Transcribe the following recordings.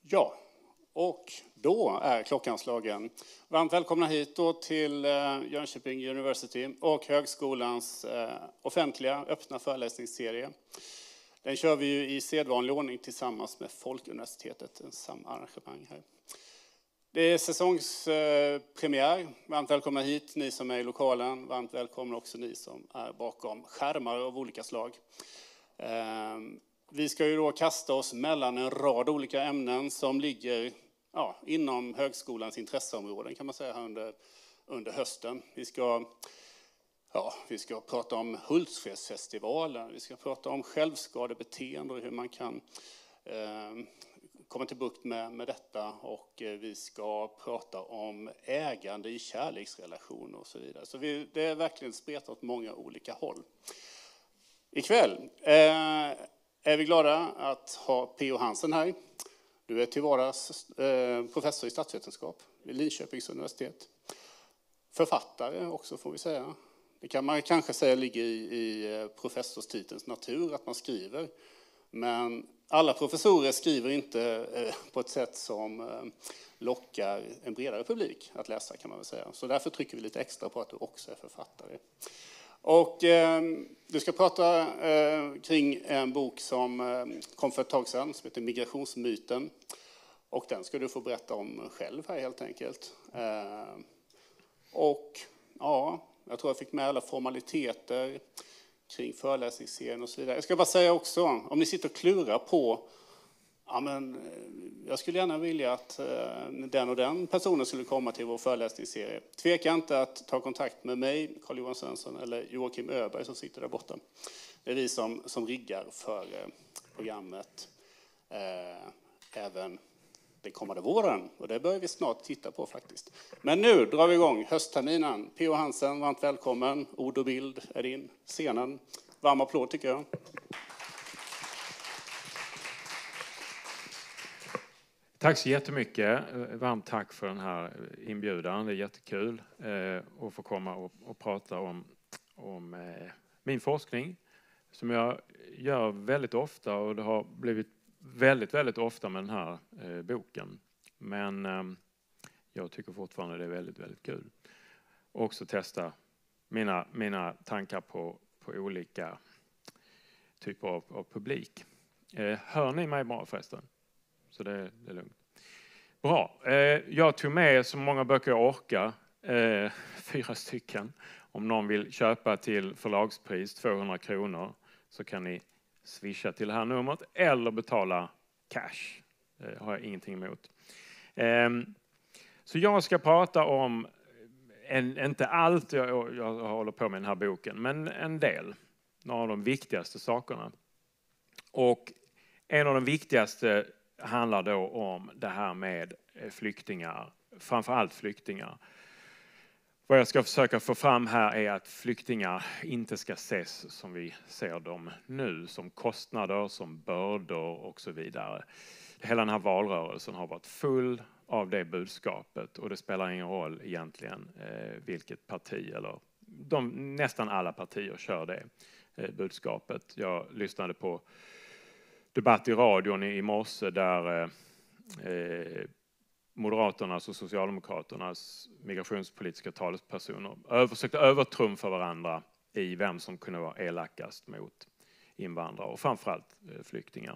Ja, och då är klockan slagen. Varmt välkomna hit då till Jönköping University och högskolans offentliga öppna föreläsningsserie. Den kör vi ju i sedvanlig ordning tillsammans med Folkuniversitetet, en samarrangemang här. Det är säsongspremiär. Varmt välkomna hit, ni som är i lokalen. Varmt välkomna också ni som är bakom skärmar av olika slag. Vi ska ju då kasta oss mellan en rad olika ämnen som ligger inom högskolans intresseområden kan man säga här under hösten. Vi ska prata om Hultsfredsfestivalen, vi ska prata om självskadebeteende och hur man kan komma till bukt med detta, och vi ska prata om ägande i kärleksrelationer och så vidare. Så det är verkligen spretat åt många olika håll. Ikväll är vi glada att ha P.O. Hansen här. Du är till vardags professor i statsvetenskap vid Linköpings universitet. Författare också får vi säga. Det kan man kanske säga ligger i professorstitelns natur att man skriver. Men alla professorer skriver inte på ett sätt som lockar en bredare publik att läsa kan man väl säga. Så därför trycker vi lite extra på att du också är författare. Och du ska prata kring en bok som kom för ett tag sedan som heter Migrationsmyten. Och den ska du få berätta om själv här helt enkelt. Jag tror jag fick med alla formaliteter kring föreläsningsserien och så vidare. Jag ska bara säga också, om ni sitter och klurar på jag skulle gärna vilja att den och den personen skulle komma till vår föreläsningsserie. Tveka inte att ta kontakt med mig, Carl-Johan Svensson eller Joakim Öberg som sitter där borta. Det är vi som riggar för programmet även den kommande våren. Och det börjar vi snart titta på faktiskt. Men nu drar vi igång höstterminen. P.O. Hansen, varmt välkommen. Ord och bild är din. Scenen. Varm applåd tycker jag. Tack så jättemycket. Varmt tack för den här inbjudan. Det är jättekul att få komma och prata om min forskning som jag gör väldigt ofta, och det har blivit väldigt, väldigt ofta med den här boken. Men jag tycker fortfarande det är väldigt, väldigt kul. Och också testa mina tankar på olika typer av publik. Hör ni mig bra förresten? Så det är lugnt. Bra. Jag tog med så många böcker jag orkar. 4 stycken. Om någon vill köpa till förlagspris 200 kronor så kan ni swisha till det här numret eller betala cash. Det har jag ingenting emot. Så jag ska prata om, inte allt jag håller på med den här boken, men en del. Några av de viktigaste sakerna. Och en av de viktigaste handlar då om det här med flyktingar, framförallt flyktingar. Vad jag ska försöka få fram här är att flyktingar inte ska ses som vi ser dem nu, som kostnader, som bördor och så vidare. Hela den här valrörelsen har varit full av det budskapet, och det spelar ingen roll egentligen vilket parti, eller nästan alla partier kör det budskapet. Jag lyssnade på debatt i radion i morse där Moderaternas och Socialdemokraternas migrationspolitiska talespersoner försökte övertrumfa varandra i vem som kunde vara elakast mot invandrare och framförallt flyktingar.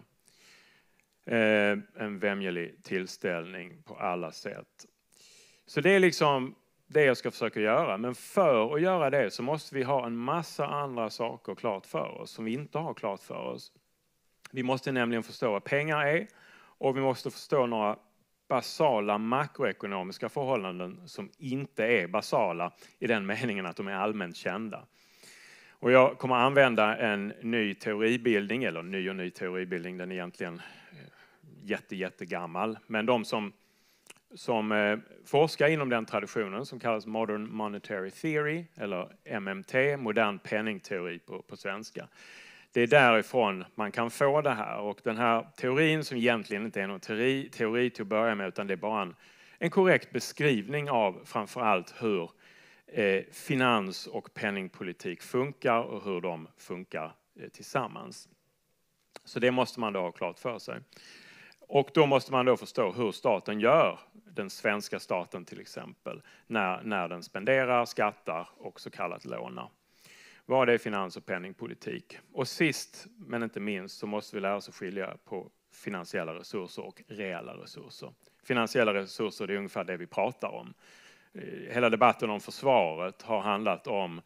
En vämjelig tillställning på alla sätt. Så det är liksom det jag ska försöka göra. Men för att göra det så måste vi ha en massa andra saker klart för oss som vi inte har klart för oss. Vi måste nämligen förstå vad pengar är, och vi måste förstå några basala makroekonomiska förhållanden som inte är basala i den meningen att de är allmänt kända. Och jag kommer använda en ny teoribildning, eller ny teoribildning, den är egentligen jättegammal. Men de som forskar inom den traditionen som kallas Modern Monetary Theory, eller MMT, modern penningteori på svenska. Det är därifrån man kan få det här. Och den här teorin, som egentligen inte är någon teori till att börja med, utan det är bara en korrekt beskrivning av framförallt hur finans- och penningpolitik funkar och hur de funkar tillsammans. Så det måste man då ha klart för sig. Och då måste man då förstå hur staten gör, den svenska staten till exempel, när den spenderar, skattar och så kallat lånar. Vad är finans- och penningpolitik? Och sist men inte minst så måste vi lära oss att skilja på finansiella resurser och reella resurser. Finansiella resurser, det är ungefär det vi pratar om. Hela debatten om försvaret har handlat om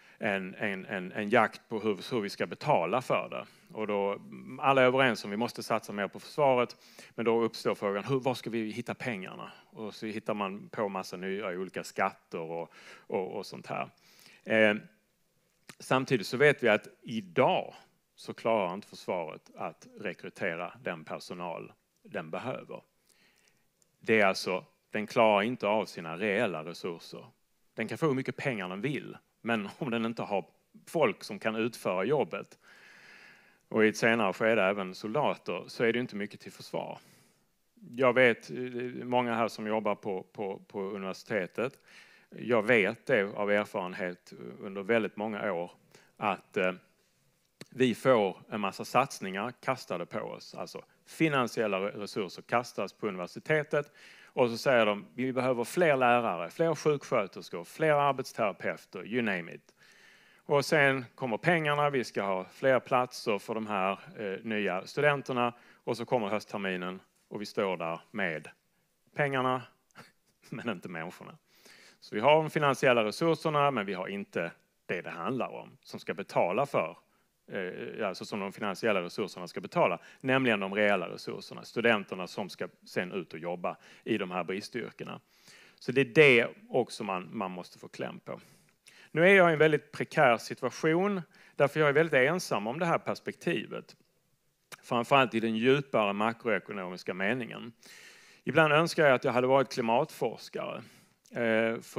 en jakt på hur vi ska betala för det. Och då, alla är överens om att vi måste satsa mer på försvaret, men då uppstår frågan, var ska vi hitta pengarna? Och så hittar man på massa nya olika skatter och sånt här. Samtidigt så vet vi att idag så klarar inte försvaret att rekrytera den personal den behöver. Det är alltså, den klarar inte av sina reella resurser. Den kan få hur mycket pengar den vill, men om den inte har folk som kan utföra jobbet och i ett senare skede även soldater, så är det inte mycket till försvar. Jag vet många här som jobbar på universitetet. Jag vet det av erfarenhet under väldigt många år att vi får en massa satsningar kastade på oss. Alltså finansiella resurser kastas på universitetet och så säger de vi behöver fler lärare, fler sjuksköterskor, fler arbetsterapeuter, you name it. Och sen kommer pengarna, vi ska ha fler platser för de här nya studenterna och så kommer höstterminen och vi står där med pengarna men inte människorna. Så vi har de finansiella resurserna men vi har inte det handlar om som ska betala för, alltså som de finansiella resurserna ska betala, nämligen de reella resurserna, studenterna som ska sen ut och jobba i de här bristyrkena. Så det är det också man måste få kläm på. Nu är jag i en väldigt prekär situation därför jag är väldigt ensam om det här perspektivet. Framförallt i den djupare makroekonomiska meningen. Ibland önskar jag att jag hade varit klimatforskare. För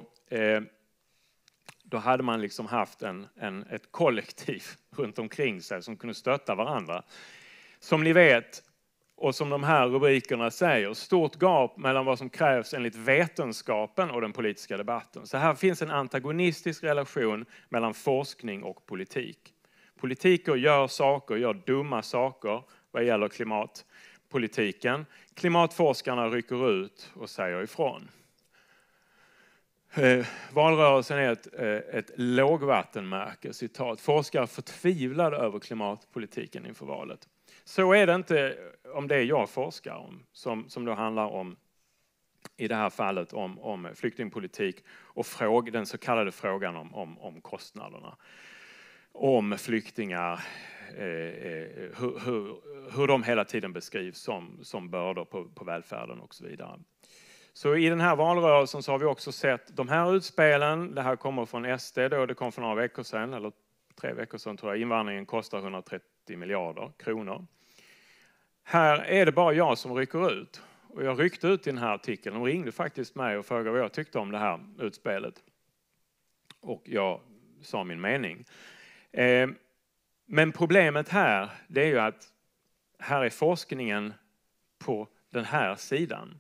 då hade man liksom haft ett kollektiv runt omkring sig som kunde stötta varandra. Som ni vet, och som de här rubrikerna säger, stort gap mellan vad som krävs enligt vetenskapen och den politiska debatten. Så här finns en antagonistisk relation mellan forskning och politik. Politiker gör dumma saker vad gäller klimatpolitiken. Klimatforskarna rycker ut och säger ifrån. Valrörelsen är ett lågvattenmärke, citat. Forskare förtvivlade över klimatpolitiken inför valet. Så är det inte om det jag forskar om, som då handlar om, i det här fallet, om flyktingpolitik och den så kallade frågan om kostnaderna. Om flyktingar, hur de hela tiden beskrivs som bördor på välfärden och så vidare. Så i den här valrörelsen så har vi också sett de här utspelen. Det här kommer från SD då, det kom för några veckor sedan, eller 3 veckor sedan tror jag. Invandringen kostar 130 miljarder kronor. Här är det bara jag som rycker ut. Och jag ryckte ut i den här artikeln. De ringde faktiskt mig och frågade vad jag tyckte om det här utspelet. Och jag sa min mening. Men problemet här, det är ju att här är forskningen på den här sidan.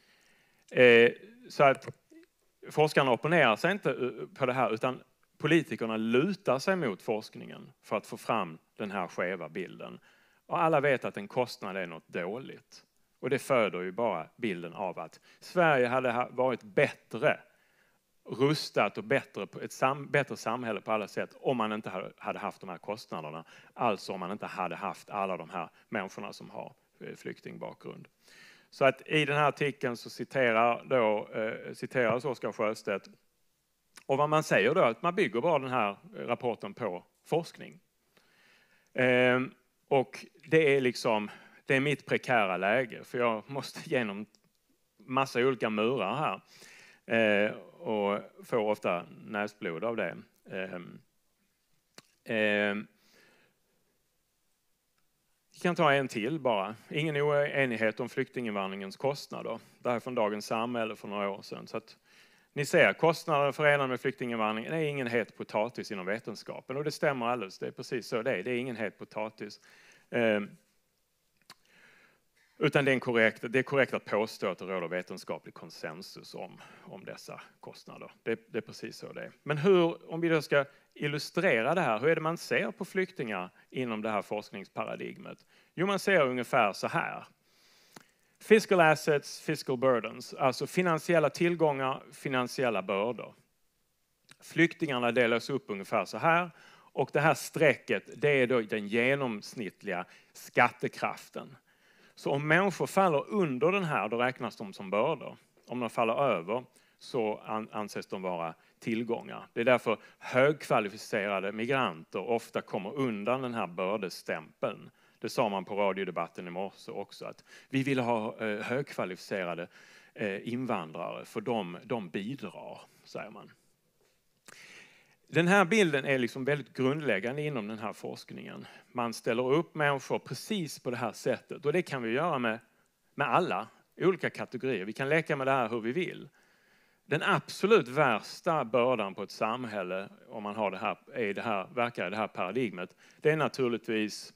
Så att forskarna opponerar sig inte på det här utan politikerna lutar sig mot forskningen för att få fram den här skeva bilden. Och alla vet att en kostnad är något dåligt. Och det föder ju bara bilden av att Sverige hade varit bättre rustat och bättre samhälle på alla sätt om man inte hade haft de här kostnaderna. Alltså om man inte hade haft alla de här människorna som har flyktingbakgrund. Så att i den här artikeln så citeras Oskar Sjöstedt. Och vad man säger då är att man bygger bara den här rapporten på forskning. Och det är mitt prekära läge. För jag måste genom massa olika murar här. Och får ofta näsblod av det. Vi kan ta en till bara. Ingen oenighet om flyktinginvandringens kostnader. Det här är från Dagens Samhälle för några år sedan. Så att ni ser, kostnader förenade med flyktinginvandringen är ingen het potatis inom vetenskapen. Och det stämmer alldeles, det är precis så det är. Det är ingen het potatis. Utan det är korrekt att påstå att det råder vetenskaplig konsensus om dessa kostnader. Det är precis så det är. Men om vi då ska illustrera det här, hur är det man ser på flyktingar inom det här forskningsparadigmet? Jo, man ser ungefär så här. Fiscal assets, fiscal burdens, alltså finansiella tillgångar, finansiella bördor. Flyktingarna delas upp ungefär så här, och det här strecket, det är då den genomsnittliga skattekraften. Så om människor faller under den här, då räknas de som bördor. Om de faller över så anses de vara tillgångar. Det är därför högkvalificerade migranter ofta kommer undan den här bördestämpeln. Det sa man på radiodebatten i morse också, att vi vill ha högkvalificerade invandrare för de bidrar, säger man. Den här bilden är liksom väldigt grundläggande inom den här forskningen. Man ställer upp människor precis på det här sättet, och det kan vi göra med alla olika kategorier. Vi kan leka med det här hur vi vill. Den absolut värsta bördan på ett samhälle, om man har verkar i det här paradigmet, det är naturligtvis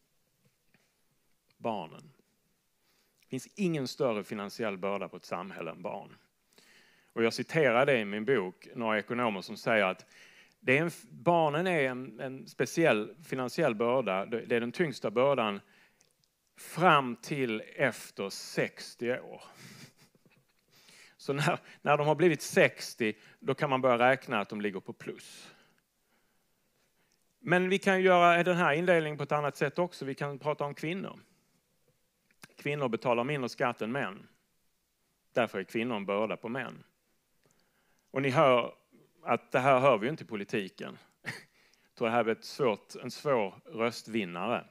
barnen. Det finns ingen större finansiell börda på ett samhälle än barn. Och jag citerar det i min bok, några ekonomer som säger att barnen är en speciell finansiell börda. Det är den tyngsta bördan fram till efter 60 år. Så när de har blivit 60, då kan man börja räkna att de ligger på plus. Men vi kan göra den här indelningen på ett annat sätt också. Vi kan prata om kvinnor. Kvinnor betalar mindre skatt än män. Därför är kvinnor en börda på män. Och ni hör att det här hör vi inte i politiken. Jag tror det här är en svår röstvinnare.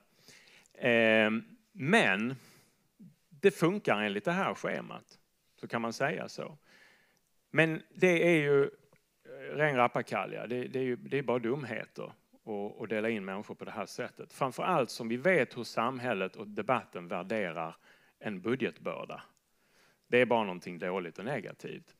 Men det funkar enligt det här schemat. Så kan man säga så. Men det är ju ren rappakalja. Det är bara dumheter att dela in människor på det här sättet. Framförallt som vi vet hur samhället och debatten värderar en budgetbörda. Det är bara någonting dåligt och negativt.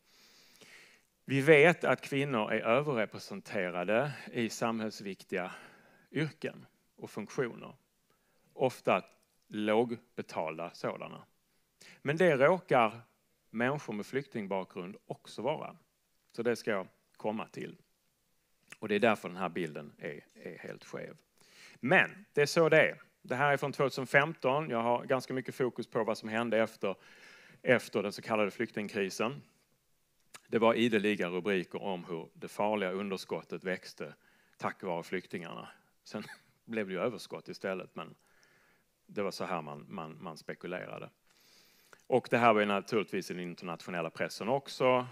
Vi vet att kvinnor är överrepresenterade i samhällsviktiga yrken och funktioner. Ofta lågbetalda sådana. Men det råkar människor med flyktingbakgrund också vara. Så det ska jag komma till. Och det är därför den här bilden är helt skev. Men det är så det är. Det här är från 2015. Jag har ganska mycket fokus på vad som hände efter den så kallade flyktingkrisen. Det var ideliga rubriker om hur det farliga underskottet växte tack vare flyktingarna. Sen blev det ju överskott istället, men det var så här man spekulerade. Och det här var naturligtvis i den internationella pressen också.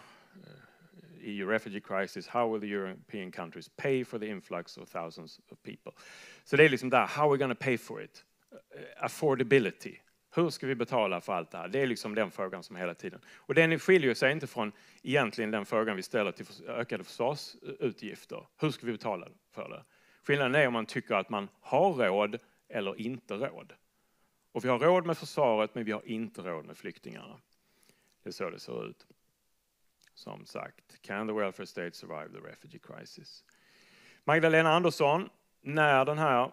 EU refugee crisis, how will the European countries pay for the influx of thousands of people? Så det är liksom där, how are we going to pay for it? Affordability. Hur ska vi betala för allt det här? Det är liksom den frågan som hela tiden. Och den skiljer sig inte från egentligen den frågan vi ställer till ökade försvarsutgifter. Hur ska vi betala för det? Skillnaden är om man tycker att man har råd eller inte råd. Och vi har råd med försvaret, men vi har inte råd med flyktingarna. Det är så det ser ut. Som sagt, can the welfare state survive the refugee crisis? Magdalena Andersson, när den här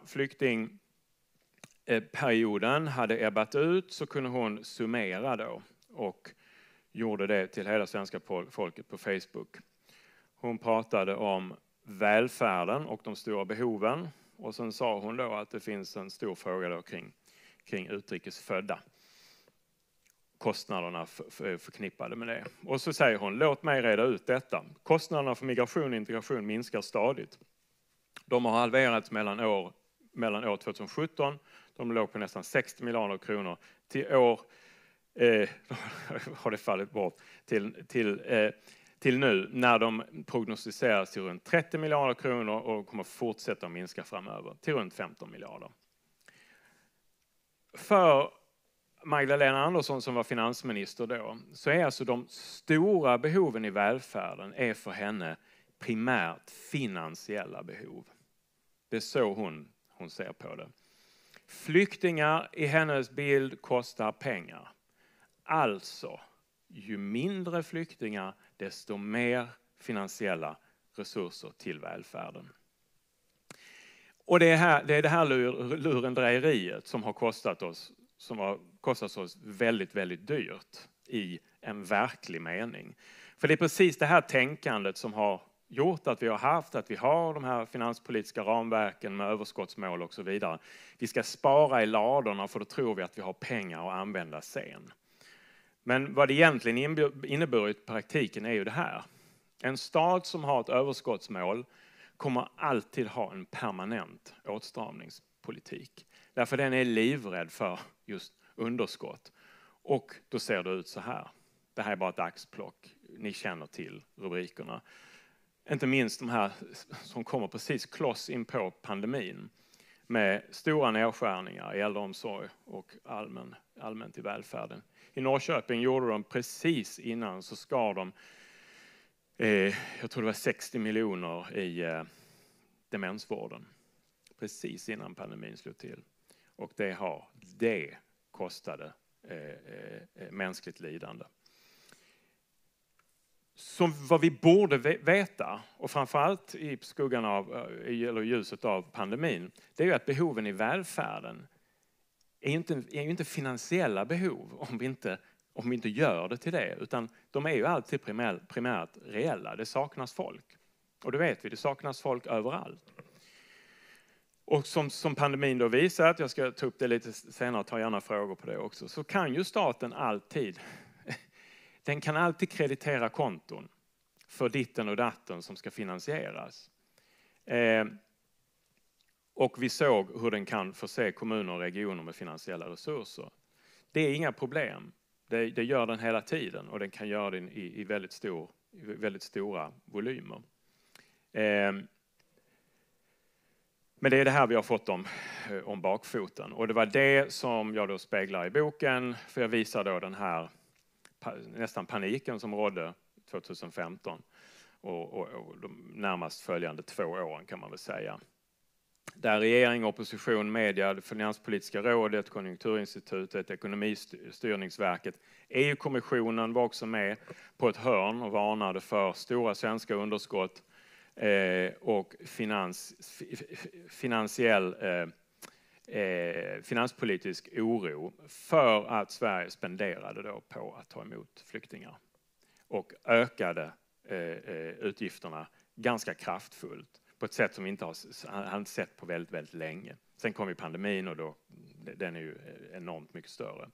flyktingperioden hade ebbat ut så kunde hon summera då och gjorde det till hela svenska folket på Facebook. Hon pratade om välfärden och de stora behoven, och sen sa hon då att det finns en stor fråga då kring utrikesfödda. Kostnaderna förknippade med det. Och så säger hon, låt mig reda ut detta. Kostnaderna för migration och integration minskar stadigt. De har halverats mellan år 2017, de låg på nästan 60 miljarder kronor, till år har det fallit bort till nu när de prognostiseras till runt 30 miljarder kronor och kommer fortsätta att minska framöver till runt 15 miljarder. För Magdalena Andersson som var finansminister då, så är alltså de stora behoven i välfärden är för henne primärt finansiella behov. Det är så hon ser på det. Flyktingar i hennes bild kostar pengar. Alltså, ju mindre flyktingar, desto mer finansiella resurser till välfärden. Och det är det här lurendrejeriet som har kostat oss väldigt, väldigt dyrt i en verklig mening. För det är precis det här tänkandet som har gjort att vi har de här finanspolitiska ramverken med överskottsmål och så vidare. Vi ska spara i ladorna för då tror vi att vi har pengar att använda sen. Men vad det egentligen inneburit i praktiken är ju det här. En stat som har ett överskottsmål kommer alltid ha en permanent åtstramningspolitik. Därför den är livrädd för just underskott. Och då ser det ut så här. Det här är bara ett axplock. Ni känner till rubrikerna. Inte minst de här som kommer precis kloss in på pandemin. Med stora nedskärningar i äldreomsorg och allmänt i välfärden. I Norrköping gjorde de precis innan så skar de, jag tror det var 60 miljoner i demensvården. Precis innan pandemin slog till. Och det kostade mänskligt lidande. Så vad vi borde veta, och framförallt i skuggan av, eller ljuset av pandemin, det är ju att behoven i välfärden är ju inte finansiella behov om vi inte gör det till det, utan de är ju alltid primärt reella. Det saknas folk. Och det vet vi, det saknas folk överallt. Och som pandemin då visat, jag ska ta upp det lite senare och ta gärna frågor på det också, så kan ju staten alltid kreditera konton för ditten och datten som ska finansieras. Och vi såg hur den kan förse kommuner och regioner med finansiella resurser. Det är inga problem. Det gör den hela tiden och den kan göra det i väldigt stora volymer. Men det är det här vi har fått om bakfoten. Och det var det som jag då speglar i boken, för jag visar då den här nästan paniken som rådde 2015 och de närmast följande 2 åren kan man väl säga. Där regering, opposition, media, det Finanspolitiska rådet, Konjunkturinstitutet, Ekonomistyrningsverket, EU-kommissionen var också med på ett hörn och varnade för stora svenska underskott och finanspolitisk oro för att Sverige spenderade då på att ta emot flyktingar och ökade utgifterna ganska kraftfullt på ett sätt som vi inte har sett på väldigt, väldigt länge. Sen kom ju pandemin och då den är ju enormt mycket större.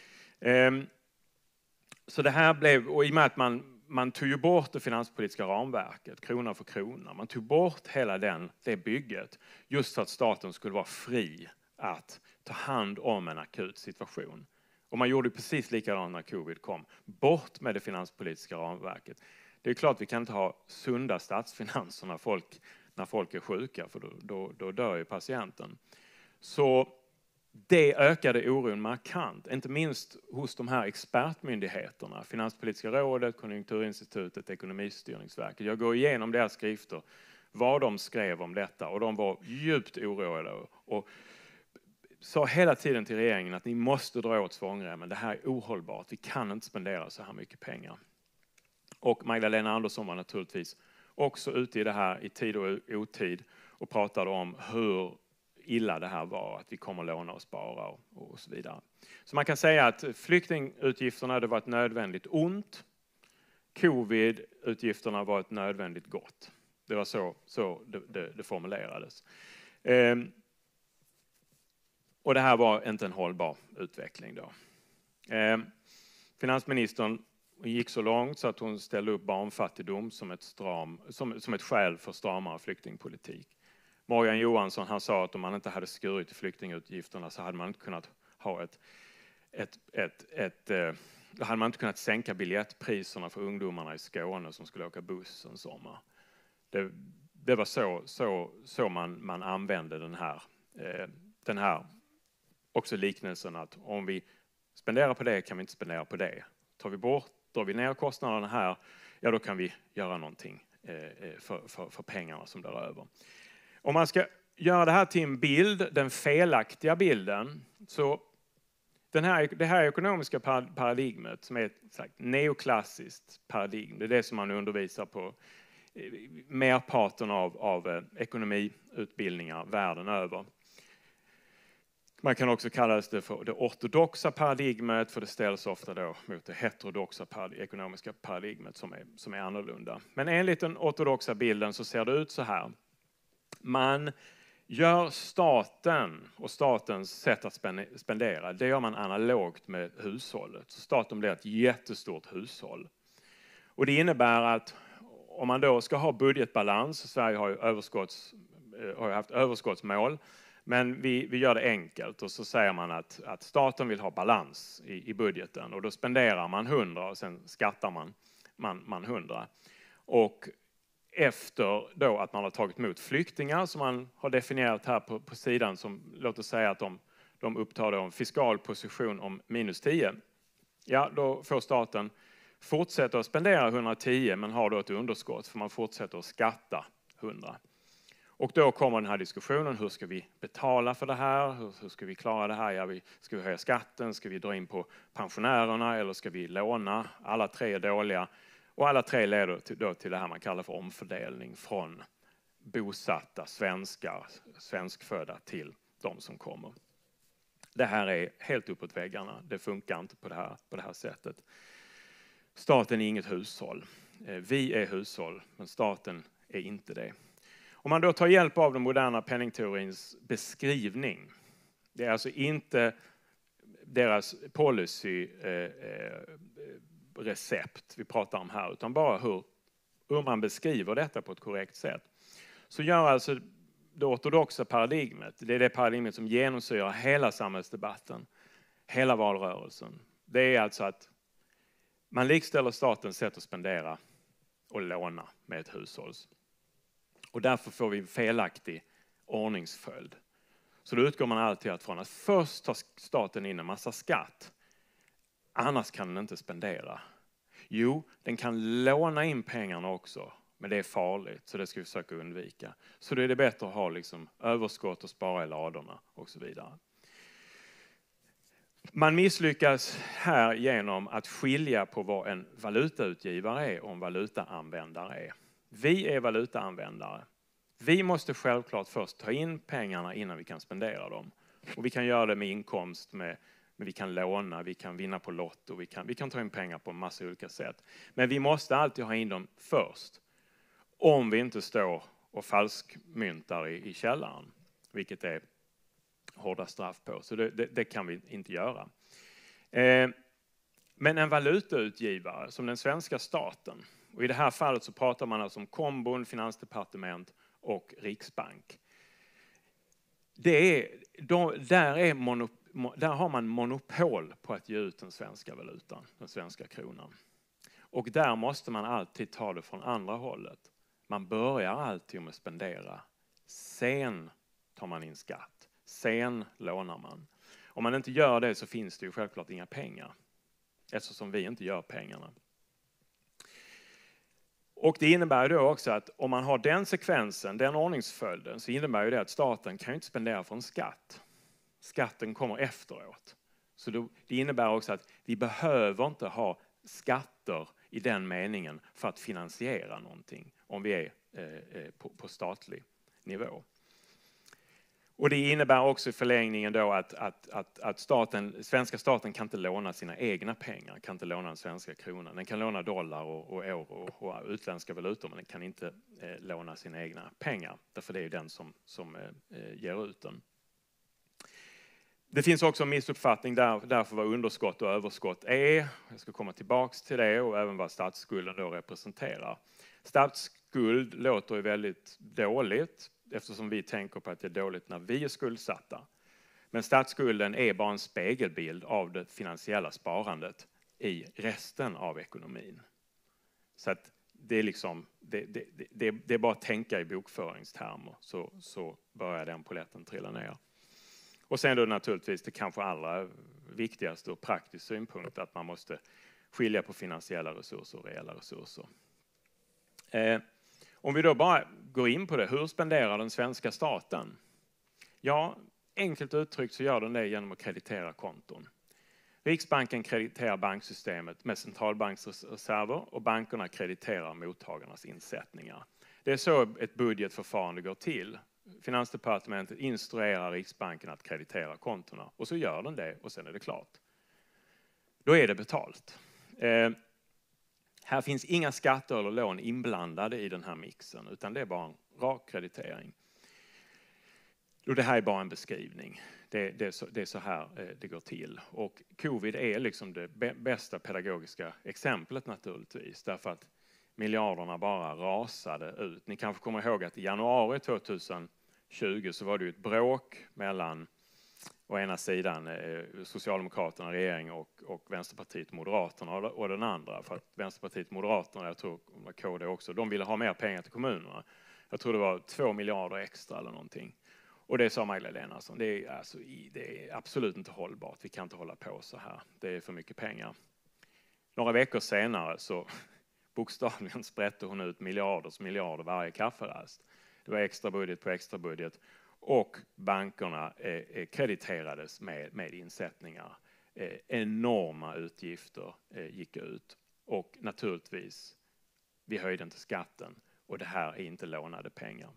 Så det här blev, och i och med att man tog ju bort det finanspolitiska ramverket, krona för krona. Man tog bort hela det bygget just för att staten skulle vara fri att ta hand om en akut situation. Och man gjorde precis likadant när covid kom. Bort med det finanspolitiska ramverket. Det är klart vi kan inte ha sunda statsfinanser när folk är sjuka, för då dör ju patienten. Så det ökade oron markant, inte minst hos de här expertmyndigheterna, Finanspolitiska rådet, Konjunkturinstitutet, Ekonomistyrningsverket. Jag går igenom deras skrifter, vad de skrev om detta, och de var djupt oroade och sa hela tiden till regeringen att ni måste dra åt svångremmen, det här är ohållbart, vi kan inte spendera så här mycket pengar. Och Magdalena Andersson var naturligtvis också ute i det här i tid och otid och pratade om hur illa det här var, att vi kommer låna och spara och så vidare. Så man kan säga att flyktingutgifterna det var ett nödvändigt ont. Covid-utgifterna var ett nödvändigt gott. Det var så det formulerades. Och det här var inte en hållbar utveckling då. Finansministern gick så långt så att hon ställde upp barnfattigdom som ett skäl för stramare flyktingpolitik. Morgan Johansson han sa att om man inte hade skurit i flyktingutgifterna så hade man inte kunnat ha då hade man inte kunnat sänka biljettpriserna för ungdomarna i Skåne som skulle åka buss en sommar. Det var så man använde den här också liknelsen att om vi spenderar på det kan vi inte spendera på det. Drar vi ner kostnaderna här, ja då kan vi göra någonting för pengarna som blir över. Om man ska göra det här till en bild, den felaktiga bilden, så det här ekonomiska paradigmet som är ett neoklassiskt paradigm, det är det som man undervisar på merparten av ekonomiutbildningar världen över. Man kan också kalla det för det ortodoxa paradigmet, för det ställs ofta då mot det heterodoxa ekonomiska paradigmet som är annorlunda. Men enligt den ortodoxa bilden så ser det ut så här. Man Gör staten och statens sätt att spendera, det gör man analogt med hushållet. Så staten blir ett jättestort hushåll. Och det innebär att om man då ska ha budgetbalans, Sverige har ju haft överskottsmål, men vi gör det enkelt och så säger man att staten vill ha balans i budgeten och då spenderar man 100 och sen skattar man 100. Och efter då att man har tagit emot flyktingar som man har definierat här på sidan som låt oss säga att de upptar då en fiskal position om -10. Ja, då får staten fortsätta att spendera 110 men har då ett underskott för man fortsätter att skatta 100. Och då kommer den här diskussionen, hur ska vi betala för det här? Hur ska vi klara det här? Ja, ska vi höja skatten? Ska vi dra in på pensionärerna? Eller ska vi låna? Alla tre är dåliga. Och alla tre leder då till det här man kallar för omfördelning från bosatta svenskar, svenskfödda till de som kommer. Det här är helt uppåt väggarna. Det funkar inte på det här sättet. Staten är inget hushåll. Vi är hushåll, men staten är inte det. Om man då tar hjälp av den moderna penningteorins beskrivning, det är alltså inte deras policy-recept vi pratar om här, utan bara hur man beskriver detta på ett korrekt sätt. Så gör alltså det ortodoxa paradigmet, det är det paradigmet som genomsyrar hela samhällsdebatten, hela valrörelsen. Det är alltså att man likställer statens sätt att spendera och låna med ett hushålls. Och därför får vi en felaktig ordningsföljd. Så då utgår man alltid från att först tar staten in en massa skatt. Annars kan den inte spendera. Jo, den kan låna in pengarna också. Men det är farligt, så det ska vi försöka undvika. Så då är det bättre att ha liksom överskott och spara i ladorna och så vidare. Man misslyckas här genom att skilja på vad en valutautgivare är och en valutaanvändare är. Vi är valutaanvändare. Vi måste självklart först ta in pengarna innan vi kan spendera dem. Och vi kan göra det med inkomst, men vi kan låna, vi kan vinna på lotto, vi kan ta in pengar på en massa olika sätt. Men vi måste alltid ha in dem först. Om vi inte står och falskmyntar i källaren, vilket är hårda straff på. Så det kan vi inte göra. Men en valutautgivare som den svenska staten, och i det här fallet så pratar man alltså om kombon, finansdepartement och riksbank. Där har man monopol på att ge ut den svenska valutan, den svenska kronan. Och där måste man alltid ta det från andra hållet. Man börjar alltid med att spendera. Sen tar man in skatt. Sen lånar man. Om man inte gör det så finns det ju självklart inga pengar. Eftersom vi inte gör pengarna. Och det innebär då också att om man har den sekvensen, den ordningsföljden, så innebär ju det att staten kan ju inte spendera från skatt. Skatten kommer efteråt. Så det innebär också att vi behöver inte ha skatter i den meningen för att finansiera någonting om vi är på statlig nivå. Och det innebär också i förlängningen då att svenska staten kan inte låna sina egna pengar, kan inte låna den svenska kronan. Den kan låna dollar och euro och utländska valutor, men den kan inte låna sina egna pengar. Därför det är den som ger ut den. Det finns också en missuppfattning därför vad underskott och överskott är. Jag ska komma tillbaks till det och även vad statsskulden då representerar. Statsskuld låter ju väldigt dåligt eftersom vi tänker på att det är dåligt när vi är skuldsatta. Men statsskulden är bara en spegelbild av det finansiella sparandet i resten av ekonomin. Så att det är liksom, det är bara att tänka i bokföringstermer så börjar den polletten trilla ner. Och sen då naturligtvis det kanske allra viktigaste och praktisk synpunkt att man måste skilja på finansiella resurser och reella resurser. Om vi då bara går in på det, hur spenderar den svenska staten? Ja, enkelt uttryckt så gör den det genom att kreditera konton. Riksbanken krediterar banksystemet med centralbanksreserver och bankerna krediterar mottagarnas insättningar. Det är så ett budgetförfarande går till. Finansdepartementet instruerar Riksbanken att kreditera kontona och så gör den det och sen är det klart. Då är det betalt. Här finns inga skatter eller lån inblandade i den här mixen utan det är bara en rak kreditering. Jo, det här är bara en beskrivning. Det är så här det går till. Och covid är liksom det bästa pedagogiska exemplet naturligtvis. Därför att miljarderna bara rasade ut. Ni kanske kommer ihåg att i januari 2020 så var det ju ett bråk mellan å ena sidan Socialdemokraterna, regeringen och Vänsterpartiet, Moderaterna och den andra. För att Vänsterpartiet, Moderaterna, jag tror KD också, de ville ha mer pengar till kommunerna. Jag tror det var 2 miljarder extra eller någonting. Och det sa Magdalena Andersson, det är absolut inte hållbart. Vi kan inte hålla på så här. Det är för mycket pengar. Några veckor senare så bokstavligen sprätte hon ut miljarder varje kafferast. Det var extra budget på extra budget. Och bankerna krediterades med insättningar. Enorma utgifter gick ut. Och naturligtvis, vi höjde inte skatten. Och det här är inte lånade pengar.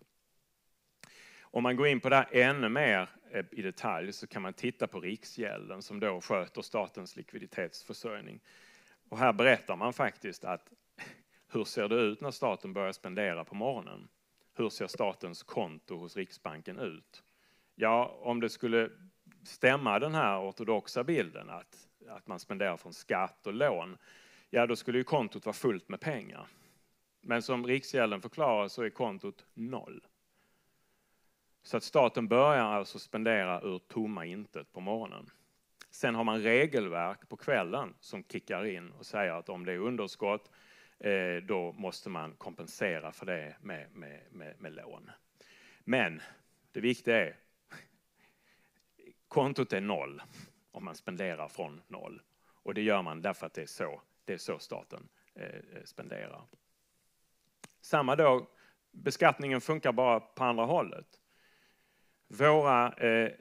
Om man går in på det här ännu mer i detalj så kan man titta på Riksgälden som då sköter statens likviditetsförsörjning. Och här berättar man faktiskt att hur ser det ut när staten börjar spendera på morgonen? Hur ser statens konto hos Riksbanken ut? Ja, om det skulle stämma den här ortodoxa bilden att man spenderar från skatt och lån, ja då skulle ju kontot vara fullt med pengar. Men som Riksgälden förklarar så är kontot 0. Så att staten börjar alltså spendera ur tomma intet på morgonen. Sen har man regelverk på kvällen som kickar in och säger att om det är underskott då måste man kompensera för det med lån. Men det viktiga är kontot är 0 om man spenderar från 0. Och det gör man därför att det är så staten spenderar. Samma dag, beskattningen funkar bara på andra hållet. Våra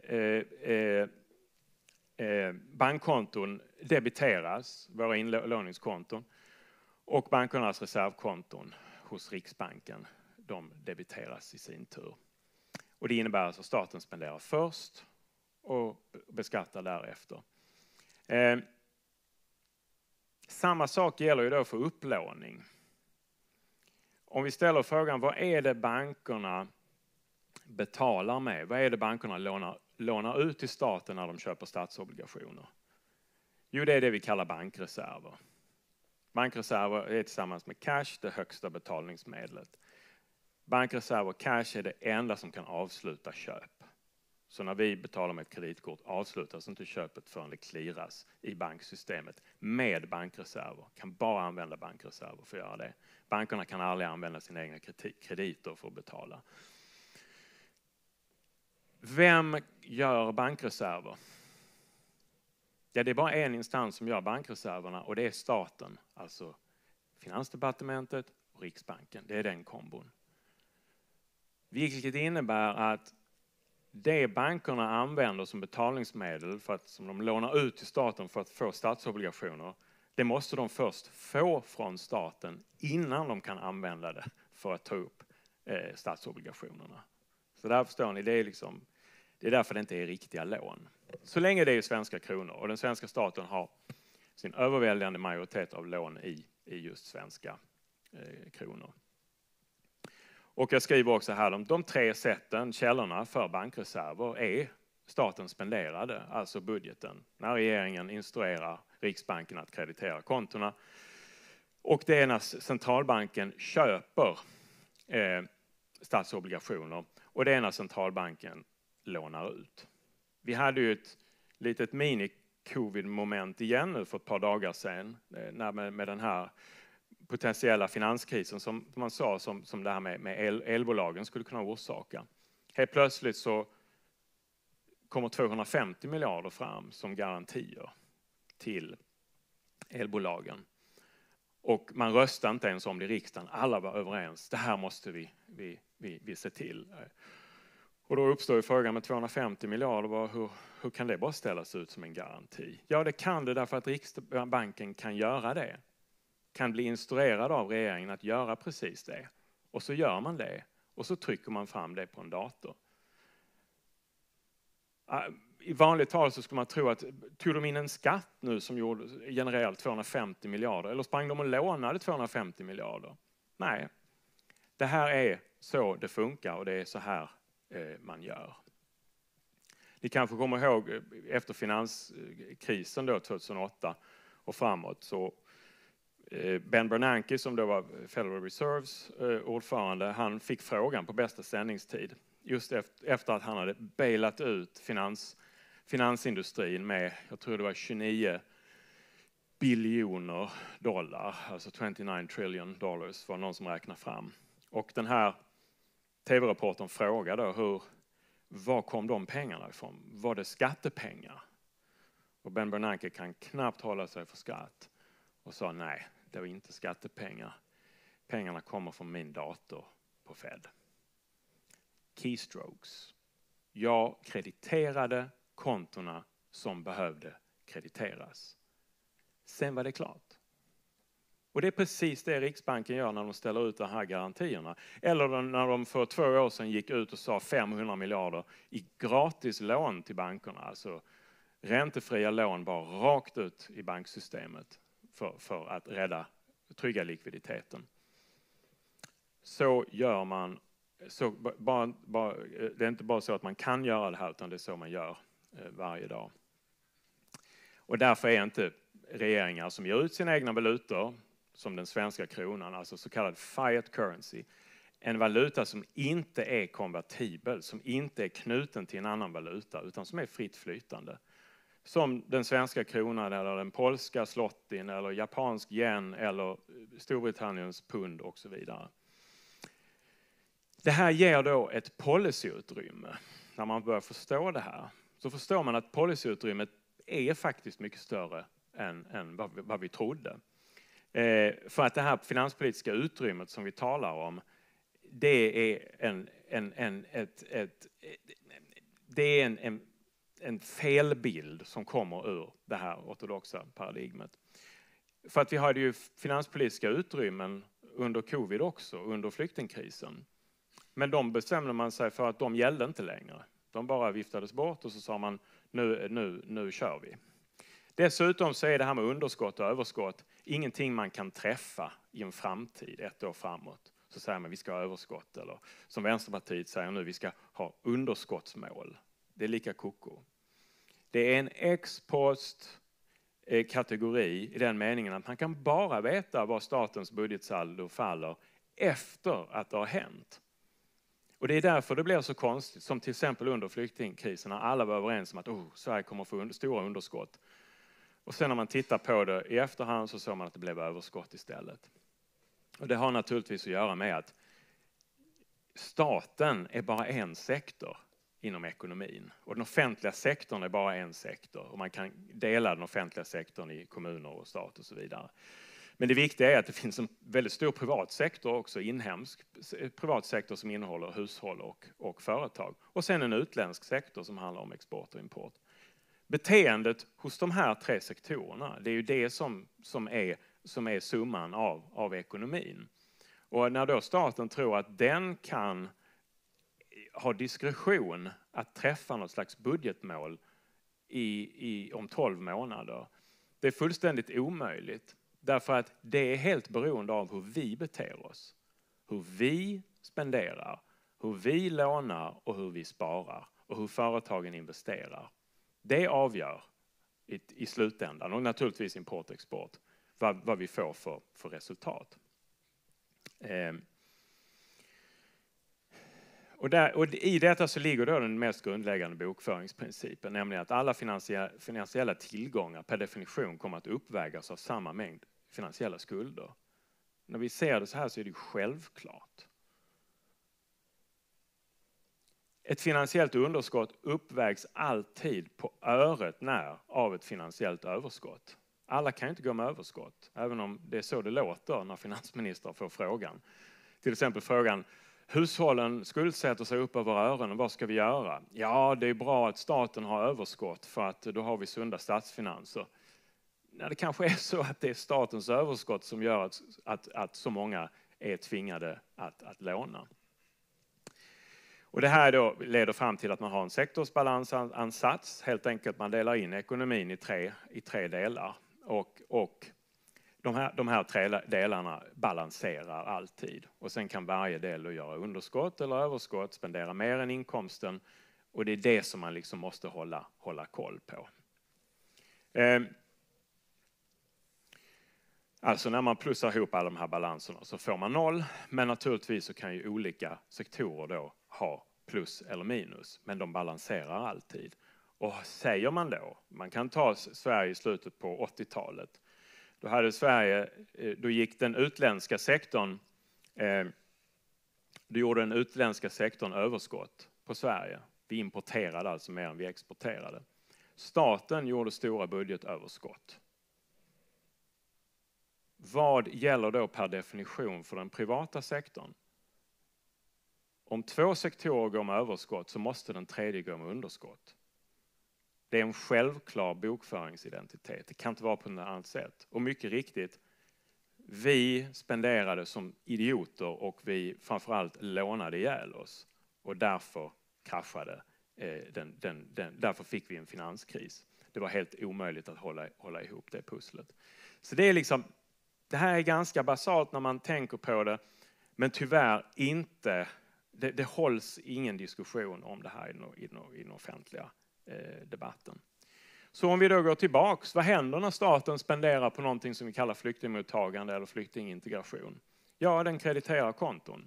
bankkonton debiteras, våra inlåningskonton, och bankernas reservkonton hos Riksbanken, de debiteras i sin tur. Och det innebär alltså att staten spenderar först och beskattar därefter. Samma sak gäller ju då för upplåning. Om vi ställer frågan, vad är det bankerna betalar med? Vad är det bankerna lånar ut till staten när de köper statsobligationer? Jo, det är det vi kallar bankreserver. Bankreserver är tillsammans med cash det högsta betalningsmedlet. Bankreserver och cash är det enda som kan avsluta köp. Så när vi betalar med ett kreditkort avslutas inte köpet förrän det clearas i banksystemet med bankreserver. Kan bara använda bankreserver för att göra det. Bankerna kan aldrig använda sina egna krediter för att betala. Vem gör bankreserver? Ja, det är bara en instans som gör bankreserverna och det är staten. Alltså Finansdepartementet och Riksbanken. Det är den kombon. Vilket innebär att det bankerna använder som betalningsmedel för att, som de lånar ut till staten för att få statsobligationer, det måste de först få från staten innan de kan använda det för att ta upp statsobligationerna. Så där förstår ni, det är därför det inte är riktiga lån. Så länge det är svenska kronor och den svenska staten har sin överväldigande majoritet av lån i just svenska kronor. Och jag skriver också här, de 3 sätten, källorna för bankreserver är staten spenderade, alltså budgeten. När regeringen instruerar Riksbanken att kreditera kontona. Och det är när centralbanken köper statsobligationer och det är när centralbanken lånar ut. Vi hade ju ett litet mini-covid-moment igen nu för ett par dagar sedan med den här potentiella finanskrisen som man sa som det här med elbolagen skulle kunna orsaka. Helt plötsligt så kommer 250 miljarder fram som garantier till elbolagen. Och man röstade inte ens om det i riksdagen. Alla var överens. Det här måste vi se till. Och då uppstår ju frågan med 250 miljarder. Hur kan det bara ställas ut som en garanti? Ja, det kan det därför att Riksbanken kan göra det. Kan bli instruerad av regeringen att göra precis det. Och så gör man det. Och så trycker man fram det på en dator. I vanligt tal så skulle man tro att tog de in en skatt nu som genererade 250 miljarder eller sprang de och lånade 250 miljarder? Nej, det här är så det funkar och det är så här man gör. Ni kanske kommer ihåg efter finanskrisen då 2008 och framåt, så Ben Bernanke, som då var Federal Reserves ordförande, han fick frågan på bästa sändningstid just efter att han hade bailat ut finansindustrin med, jag tror det var 29 biljoner dollar, alltså 29 trillion dollars var någon som räknar fram. Och den här tv-reportern frågade var kom de pengarna ifrån? Var det skattepengar? Och Ben Bernanke kan knappt hålla sig för skratt och sa nej, det var inte skattepengar. Pengarna kommer från min dator på Fed. Keystrokes. Jag krediterade kontona som behövde krediteras. Sen var det klart. Och det är precis det Riksbanken gör när de ställer ut de här garantierna. Eller när de för 2 år sedan gick ut och sa 500 miljarder i gratis lån till bankerna. Alltså räntefria lån bara rakt ut i banksystemet för att trygga likviditeten. Så gör man. Det är inte bara så att man kan göra det här, utan det är så man gör varje dag. Och därför är inte regeringar som ger ut sina egna valutor, som den svenska kronan, alltså så kallad fiat currency, en valuta som inte är konvertibel, som inte är knuten till en annan valuta, utan som är fritt flytande. Som den svenska kronan eller den polska zlotyn eller japansk yen eller Storbritanniens pund och så vidare. Det här ger då ett policyutrymme. När man börjar förstå det här så förstår man att policyutrymmet är faktiskt mycket större än vad vi trodde. För att det här finanspolitiska utrymmet som vi talar om, det är en felbild som kommer ur det här ortodoxa paradigmet. För att vi hade ju finanspolitiska utrymmen under covid också, under flyktingkrisen. Men de bestämde man sig för att de gällde inte längre. De bara viftades bort och så sa man nu kör vi. Dessutom så är det här med underskott och överskott ingenting man kan träffa i en framtid, 1 år framåt. Så säger man vi ska ha överskott, eller som Vänsterpartiet säger nu, vi ska ha underskottsmål. Det är lika koko. Det är en ex-post kategori i den meningen att man kan bara veta var statens budgetsaldo faller efter att det har hänt. Och det är därför det blir så konstigt, som till exempel under flyktingkrisen när alla var överens om att Sverige kommer att få stora underskott. Och sen när man tittar på det i efterhand så såg man att det blev överskott istället. Och det har naturligtvis att göra med att staten är bara en sektor inom ekonomin. Och den offentliga sektorn är bara en sektor. Och man kan dela den offentliga sektorn i kommuner och stat och så vidare. Men det viktiga är att det finns en väldigt stor privat sektor också, inhemsk privat sektor som innehåller hushåll och företag. Och sen en utländsk sektor som handlar om export och import. Beteendet hos de här 3 sektorerna, det är ju det som är summan av ekonomin. Och när då staten tror att den kan ha diskretion att träffa något slags budgetmål om 12 månader, det är fullständigt omöjligt. Därför att det är helt beroende av hur vi beter oss. Hur vi spenderar, hur vi lånar och hur vi sparar. Och hur företagen investerar. Det avgör i slutändan, och naturligtvis import och export, vad vi får för resultat. Och i detta så ligger då den mest grundläggande bokföringsprincipen, nämligen att alla finansiella tillgångar per definition kommer att uppvägas av samma mängd finansiella skulder. När vi ser det så här så är det självklart. Ett finansiellt underskott uppvägs alltid på öret när av ett finansiellt överskott. Alla kan inte gå med överskott, även om det är så det låter när finansministern får frågan. Till exempel frågan, hushållen skuldsätter sig upp över öronen, vad ska vi göra? Ja, det är bra att staten har överskott för att då har vi sunda statsfinanser. Nej, det kanske är så att det är statens överskott som gör att så många är tvingade att låna. Och det här då leder fram till att man har en sektorsbalansansats. Helt enkelt man delar in ekonomin i tre delar. Och de här 3 delarna balanserar alltid. Och sen kan varje del då göra underskott eller överskott, spendera mer än inkomsten Och det är det som man liksom måste hålla koll på. Alltså när man plussar ihop alla de här balanserna så får man 0. Men naturligtvis så kan ju olika sektorer då ha plus eller minus. Men de balanserar alltid. Och säger man då, man kan ta Sverige i slutet på 80-talet. Då hade Sverige, då gick den utländska sektorn, då gjorde den utländska sektorn överskott på Sverige. Vi importerade alltså mer än vi exporterade. Staten gjorde stora budgetöverskott. Vad gäller då per definition för den privata sektorn? Om 2 sektorer går med överskott så måste den tredje gå med underskott. Det är en självklar bokföringsidentitet. Det kan inte vara på något annat sätt. Och mycket riktigt, vi spenderade som idioter och vi framförallt lånade ihjäl oss. Och därför kraschade därför fick vi en finanskris. Det var helt omöjligt att hålla ihop det pusslet. Så det är liksom, det här är ganska basalt när man tänker på det, men tyvärr inte, det hålls ingen diskussion om det här i den offentliga debatten. Så om vi då går tillbaks, vad händer när staten spenderar på någonting som vi kallar flyktingmottagande eller flyktingintegration? Ja, den krediterar konton.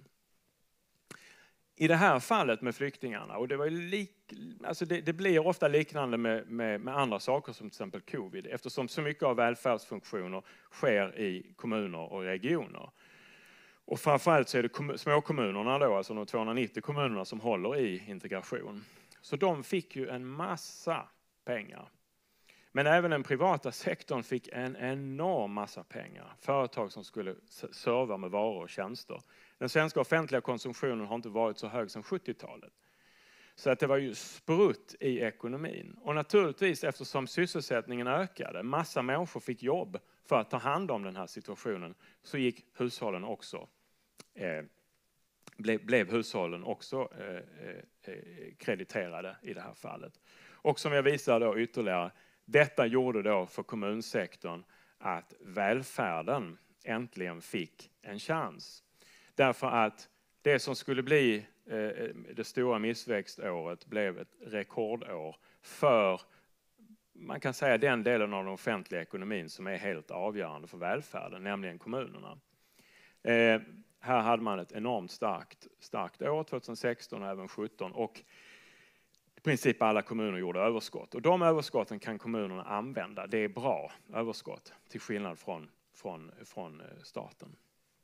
I det här fallet med flyktingarna, och det var alltså det blir ofta liknande med andra saker som till exempel covid, eftersom så mycket av välfärdsfunktioner sker i kommuner och regioner. Och framförallt så är det småkommunerna då, alltså de 290 kommunerna som håller i integration. Så de fick ju en massa pengar. Men även den privata sektorn fick en enorm massa pengar. Företag som skulle serva med varor och tjänster. Den svenska offentliga konsumtionen har inte varit så hög sedan 70-talet. Så att det var ju sprutt i ekonomin. Och naturligtvis eftersom sysselsättningen ökade, massa människor fick jobb för att ta hand om den här situationen, så gick hushållen också, blev hushållen också krediterade i det här fallet. Och som jag visar då ytterligare, detta gjorde då för kommunsektorn att välfärden äntligen fick en chans. Därför att det som skulle bli det stora missväxtåret blev ett rekordår för, man kan säga, den delen av den offentliga ekonomin som är helt avgörande för välfärden, nämligen kommunerna. Här hade man ett enormt starkt år, 2016 och även 2017, och i princip alla kommuner gjorde överskott. Och de överskotten kan kommunerna använda. Det är bra överskott, till skillnad från staten.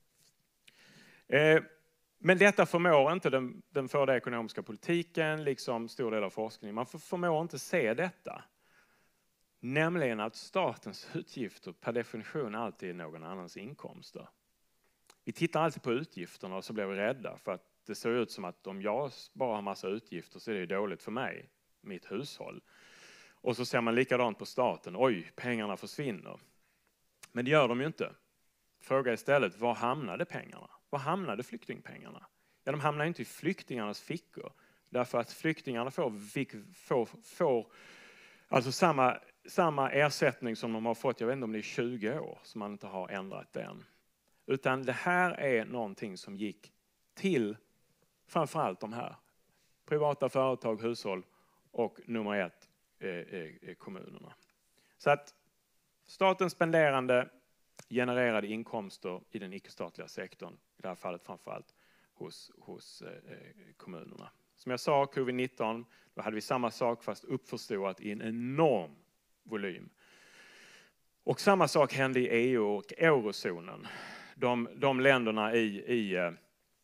Men detta förmår inte den förda ekonomiska politiken, liksom stor del av forskningen. Man förmår inte se detta. Nämligen att statens utgifter per definition alltid är någon annans inkomster. Vi tittar alltid på utgifterna och så blir vi rädda för att det ser ut som att om jag bara har massa utgifter så är det dåligt för mig, mitt hushåll. Och så ser man likadant på staten. Oj, pengarna försvinner. Men det gör de ju inte. Fråga istället, var hamnade pengarna? Var hamnade flyktingpengarna? Ja, de hamnar inte i flyktingarnas fickor. Därför att flyktingarna får alltså samma ersättning som de har fått, jag vet inte om det är 20 år, som man inte har ändrat den. Utan det här är någonting som gick till framförallt de här privata företag, hushåll och nummer 1 kommunerna. Så att statens spenderande genererade inkomster i den icke-statliga sektorn, i det här fallet framförallt hos kommunerna. Som jag sa, covid-19, då hade vi samma sak fast uppförstorat i en enorm volym. Och samma sak hände i EU och eurozonen. De länderna i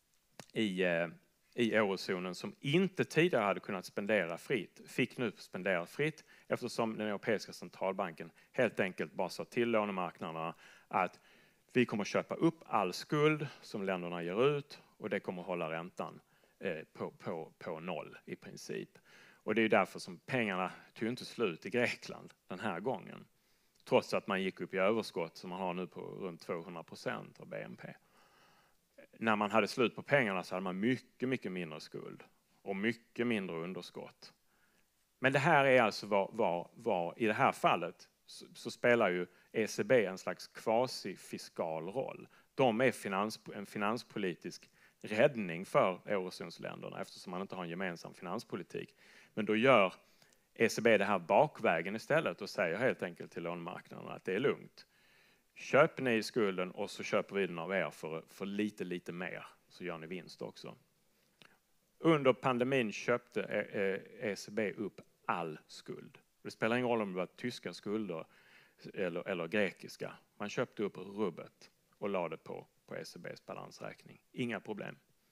eurozonen som inte tidigare hade kunnat spendera fritt fick nu spendera fritt, eftersom den europeiska centralbanken helt enkelt bara sa till lånemarknaderna att vi kommer att köpa upp all skuld som länderna ger ut och det kommer att hålla räntan på noll i princip. Och det är därför som pengarna tog inte slut i Grekland den här gången. Trots att man gick upp i överskott som man har nu på runt 200% av BNP. När man hade slut på pengarna så hade man mycket mindre skuld och mycket mindre underskott. Men det här är alltså var i det här fallet så spelar ju ECB en slags kvasifiskal roll. De är en finanspolitisk räddning för eurozonsländerna eftersom man inte har en gemensam finanspolitik. Men då gör ECB det här bakvägen istället och säger helt enkelt till lånemarknaden att det är lugnt. Köp ni skulden och så köper vi den av er för lite mer, så gör ni vinst också. Under pandemin köpte ECB upp all skuld. Det spelar ingen roll om det var tyska skulder eller grekiska. Man köpte upp rubbet och lade det på ECBs balansräkning. Inga problem.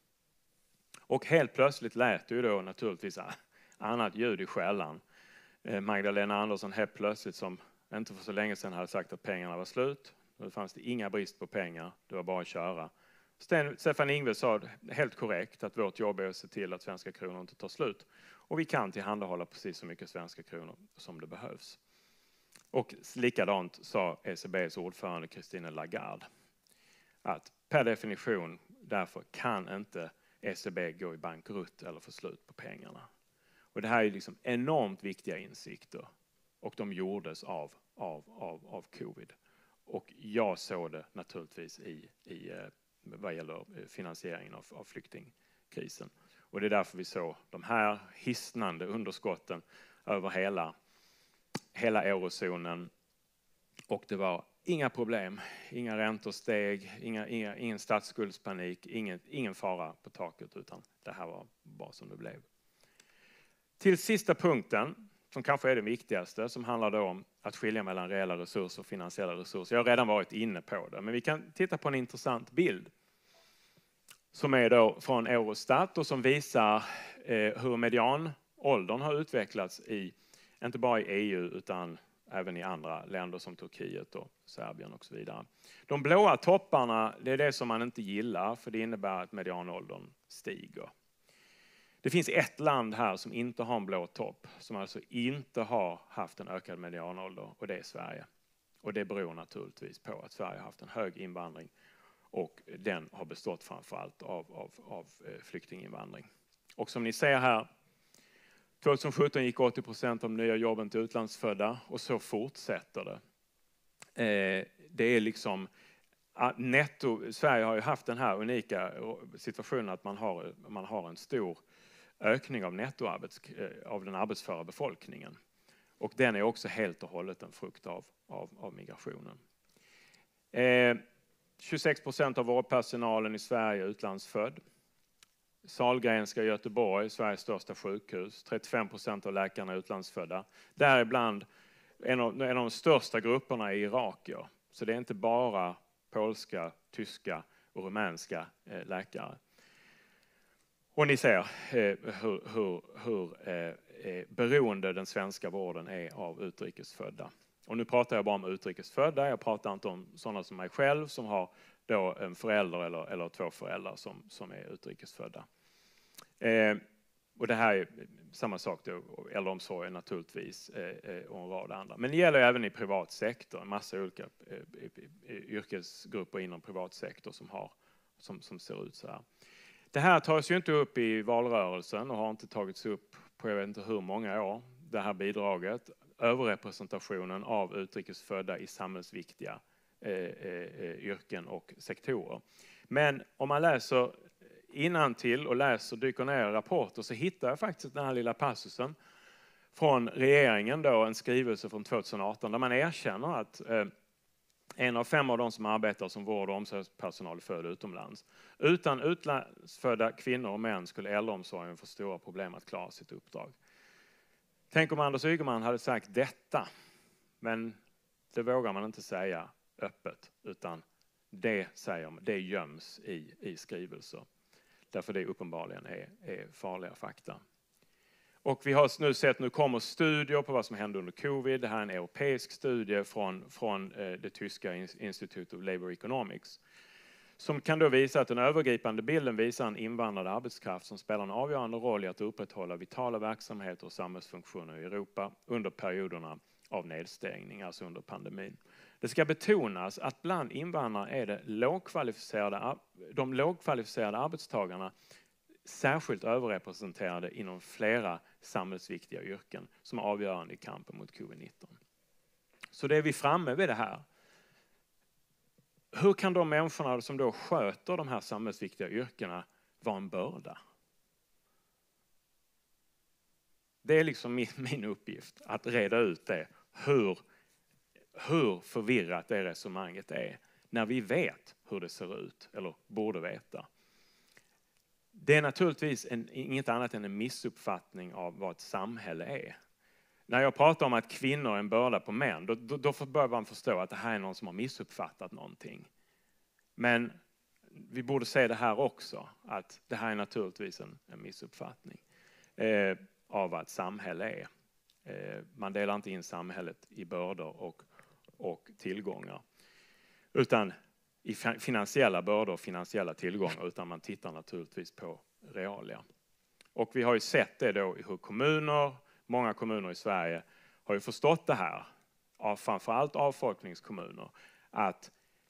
Och helt plötsligt lät det ju då naturligtvis annat ljud i skällan. Magdalena Andersson helt plötsligt, som inte för så länge sedan hade sagt att pengarna var slut. Då fanns det inga brist på pengar, det var bara att köra. Stefan Ingves sa helt korrekt att vårt jobb är att se till att svenska kronor inte tar slut. Och vi kan tillhandahålla precis så mycket svenska kronor som det behövs. Och likadant sa ECBs ordförande Christine Lagarde att per definition därför kan inte ECB gå i bankrutt eller få slut på pengarna. Och det här är liksom enormt viktiga insikter och de gjordes av covid. Och jag såg det naturligtvis i vad gäller finansieringen av flyktingkrisen. Och det är därför vi såg de här hisnande underskotten över hela eurozonen. Och det var inga problem, inga räntor steg, ingen statsskuldspanik, ingen fara på taket, utan det här var bara som det blev. Till sista punkten, som kanske är det viktigaste, som handlar då om att skilja mellan reella resurser och finansiella resurser. Jag har redan varit inne på det, men vi kan titta på en intressant bild som är då från Eurostat och som visar hur medianåldern har utvecklats inte bara i EU utan även i andra länder som Turkiet och Serbien och så vidare. De blåa topparna, det är det som man inte gillar, för det innebär att medianåldern stiger. Det finns ett land här som inte har en blå topp, som alltså inte har haft en ökad medianålder, och det är Sverige. Och det beror naturligtvis på att Sverige har haft en hög invandring och den har bestått framförallt av flyktinginvandring. Och som ni ser här, 2017 gick 80% av de nya jobben till utlandsfödda och så fortsätter det. Det är liksom Sverige har ju haft den här unika situationen att man har en stor ökning av den arbetsföra befolkningen. Och den är också helt och hållet en frukt av migrationen. 26% av vårdpersonalen i Sverige är utlandsfödd. Sahlgrenska i Göteborg, Sveriges största sjukhus. 35% av läkarna är utlandsfödda. Däribland en av de största grupperna är irakier. Så det är inte bara polska, tyska och rumänska läkare. Och ni ser hur beroende den svenska vården är av utrikesfödda. Och nu pratar jag bara om utrikesfödda. Jag pratar inte om sådana som mig själv som har då en förälder eller två föräldrar som är utrikesfödda. Och det här är samma sak då, äldreomsorgen naturligtvis och en rad andra. Men det gäller även i privat sektor, en massa olika yrkesgrupper inom privat sektor som ser ut så här. Det här tas ju inte upp i valrörelsen och har inte tagits upp på jag vet inte hur många år, det här bidraget. Överrepresentationen av utrikesfödda i samhällsviktiga yrken och sektorer. Men om man läser innantill och dyker ner i rapporter så hittar jag faktiskt den här lilla passusen från regeringen då, en skrivelse från 2018 där man erkänner att 1 av 5 av de som arbetar som vård- och omsorgspersonal är född utomlands. Utan utlandsfödda kvinnor och män skulle äldreomsorgen få stora problem att klara sitt uppdrag. Tänk om Anders Ygeman hade sagt detta, men det vågar man inte säga öppet, utan det göms i skrivelser. Därför det uppenbarligen är farliga fakta. Och vi har nu kommer studier på vad som hände under covid. Det här är en europeisk studie från det tyska Institute of Labour Economics. Som kan då visa att den övergripande bilden visar en invandrad arbetskraft som spelar en avgörande roll i att upprätthålla vitala verksamheter och samhällsfunktioner i Europa under perioderna av nedstängning, alltså under pandemin. Det ska betonas att bland invandrare är det de lågkvalificerade arbetstagarna särskilt överrepresenterade inom flera samhällsviktiga yrken som är avgörande i kampen mot covid-19. Så det är vi framme vid det här. Hur kan de människorna som då sköter de här samhällsviktiga yrkena vara en börda. Det är liksom min uppgift att reda ut det. Hur förvirrat det resonemanget är när vi vet hur det ser ut, eller borde veta. Det är naturligtvis inget annat än en missuppfattning av vad ett samhälle är. När jag pratar om att kvinnor är en börda på män, då börjar man förstå att det här är någon som har missuppfattat någonting. Men vi borde se det här också, att det här är naturligtvis en missuppfattning av vad ett samhälle är. Man delar inte in samhället i bördor och tillgångar, utan i finansiella bördor och finansiella tillgångar, utan man tittar naturligtvis på realia. Och vi har ju sett det då i hur många kommuner i Sverige har ju förstått det här, framförallt avfolkningskommuner, att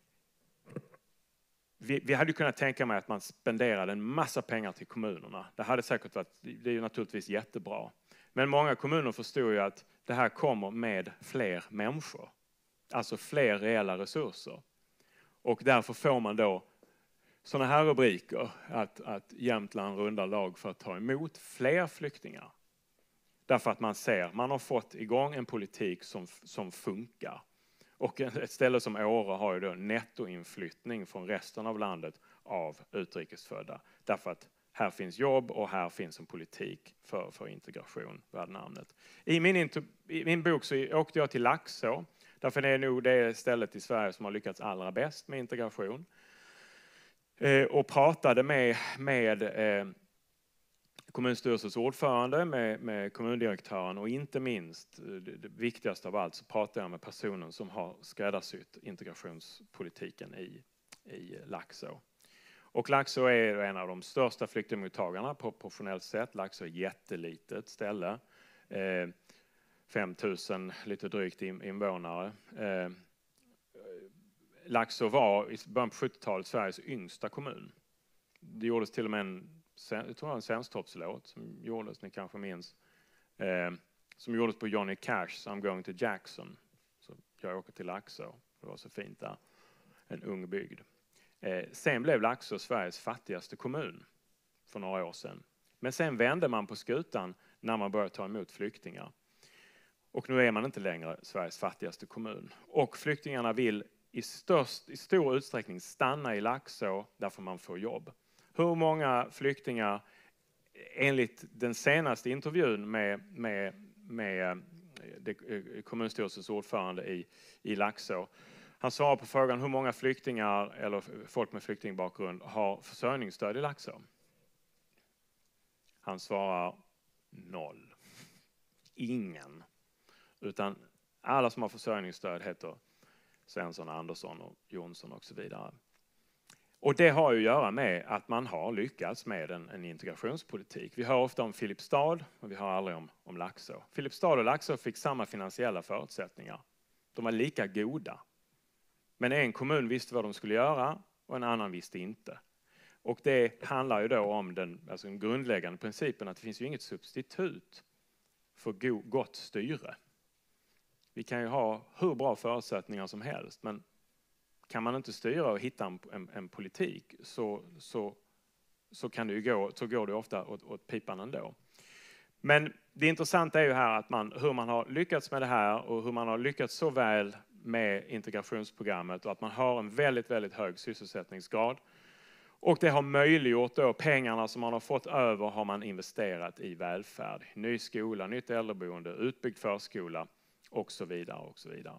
vi hade kunnat tänka mig att man spenderade en massa pengar till kommunerna. Det hade säkert varit, det är ju naturligtvis jättebra. Men många kommuner förstår ju att det här kommer med fler människor. Alltså fler reella resurser. Och därför får man då sådana här rubriker. Att Jämtland rundar lag för att ta emot fler flyktingar. Därför att man har fått igång en politik som funkar. Och ett ställe som Åre har ju då nettoinflyttning från resten av landet av utrikesfödda. Därför att här finns jobb och här finns en politik för integration, värd namnet. I min bok så åkte jag till Laxå. Därför är det nog det stället i Sverige som har lyckats allra bäst med integration. Och pratade med kommunstyrelsens ordförande, med kommundirektören och inte minst, det viktigaste av allt, så pratade jag med personen som har skräddarsytt integrationspolitiken i Laxå. Och Laxå är en av de största flyktingmottagarna proportionellt sett. Laxå är ett jättelitet ställe. 5 000 lite drygt invånare. Laxå var i början på 70-talet Sveriges yngsta kommun. Det gjordes till och med en svensktoppslåt som gjordes, ni kanske minns. Som gjordes på Johnny Cashs I'm going to Jackson. Så jag åker till Laxå. Det var så fint där. En ung bygd. Sen blev Laxå Sveriges fattigaste kommun för några år sedan. Men sen vände man på skutan när man började ta emot flyktingar. Och nu är man inte längre Sveriges fattigaste kommun. Och flyktingarna vill i stor utsträckning stanna i Laxå därför man får jobb. Hur många flyktingar, enligt den senaste intervjun med kommunstyrelsens ordförande i Laxå, han svarar på frågan hur många flyktingar eller folk med flyktingbakgrund har försörjningsstöd i Laxå. Han svarar 0. Ingen. Utan alla som har försörjningsstöd heter Svensson, Andersson och Jonsson och så vidare. Och det har ju att göra med att man har lyckats med en integrationspolitik. Vi hör ofta om Filipstad, men vi hör aldrig om Laxå. Filipstad och Laxå fick samma finansiella förutsättningar. De var lika goda. Men en kommun visste vad de skulle göra och en annan visste inte. Och det handlar ju då om den grundläggande principen att det finns ju inget substitut för gott styre. Vi kan ju ha hur bra förutsättningar som helst, men kan man inte styra och hitta en politik så går det ofta åt pipan ändå. Men det intressanta är ju här att hur man har lyckats med det här och hur man har lyckats så väl med integrationsprogrammet och att man har en väldigt, väldigt hög sysselsättningsgrad. Och det har möjliggjort då pengarna som man har fått över har man investerat i välfärd. Ny skola, nytt äldreboende, utbyggd förskola och så vidare och så vidare.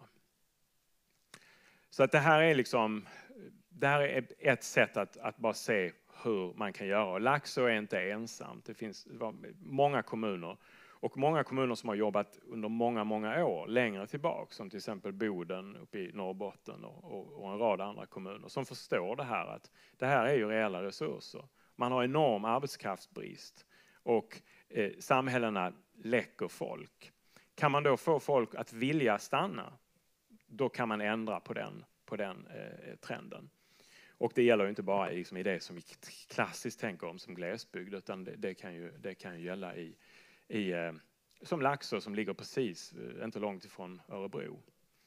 Så att det här är ett sätt att bara se hur man kan göra. Och Laxå är inte ensamt. Det finns många kommuner. Och många kommuner som har jobbat under många, många år längre tillbaka. Som till exempel Boden uppe i Norrbotten och en rad andra kommuner. Som förstår det här att det här är ju reella resurser. Man har enorm arbetskraftsbrist. Och samhällena läcker folk. Kan man då få folk att vilja stanna, då kan man ändra på den trenden. Och det gäller ju inte bara i det som vi klassiskt tänker om som glesbygd, utan det kan ju gälla som Laxå som ligger precis inte långt ifrån Örebro.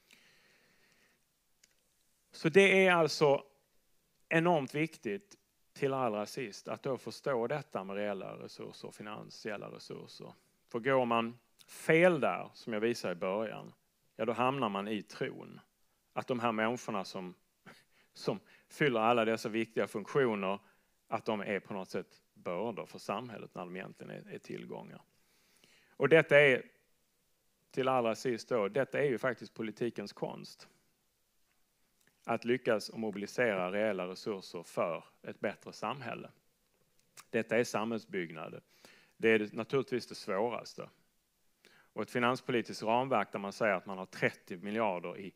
Så det är alltså enormt viktigt, till allra sist att då förstå detta med reella resurser och finansiella resurser. För går man fel där, som jag visade i början, ja då hamnar man i tron att de här människorna som fyller alla dessa viktiga funktioner, att de är på något sätt bördor för samhället när de egentligen är tillgångar. Och detta är, till allra sist då, detta är ju faktiskt politikens konst. Att lyckas mobilisera reella resurser för ett bättre samhälle. Detta är samhällsbyggnad. Det är naturligtvis det svåraste. Och ett finanspolitiskt ramverk där man säger att man har 30 miljarder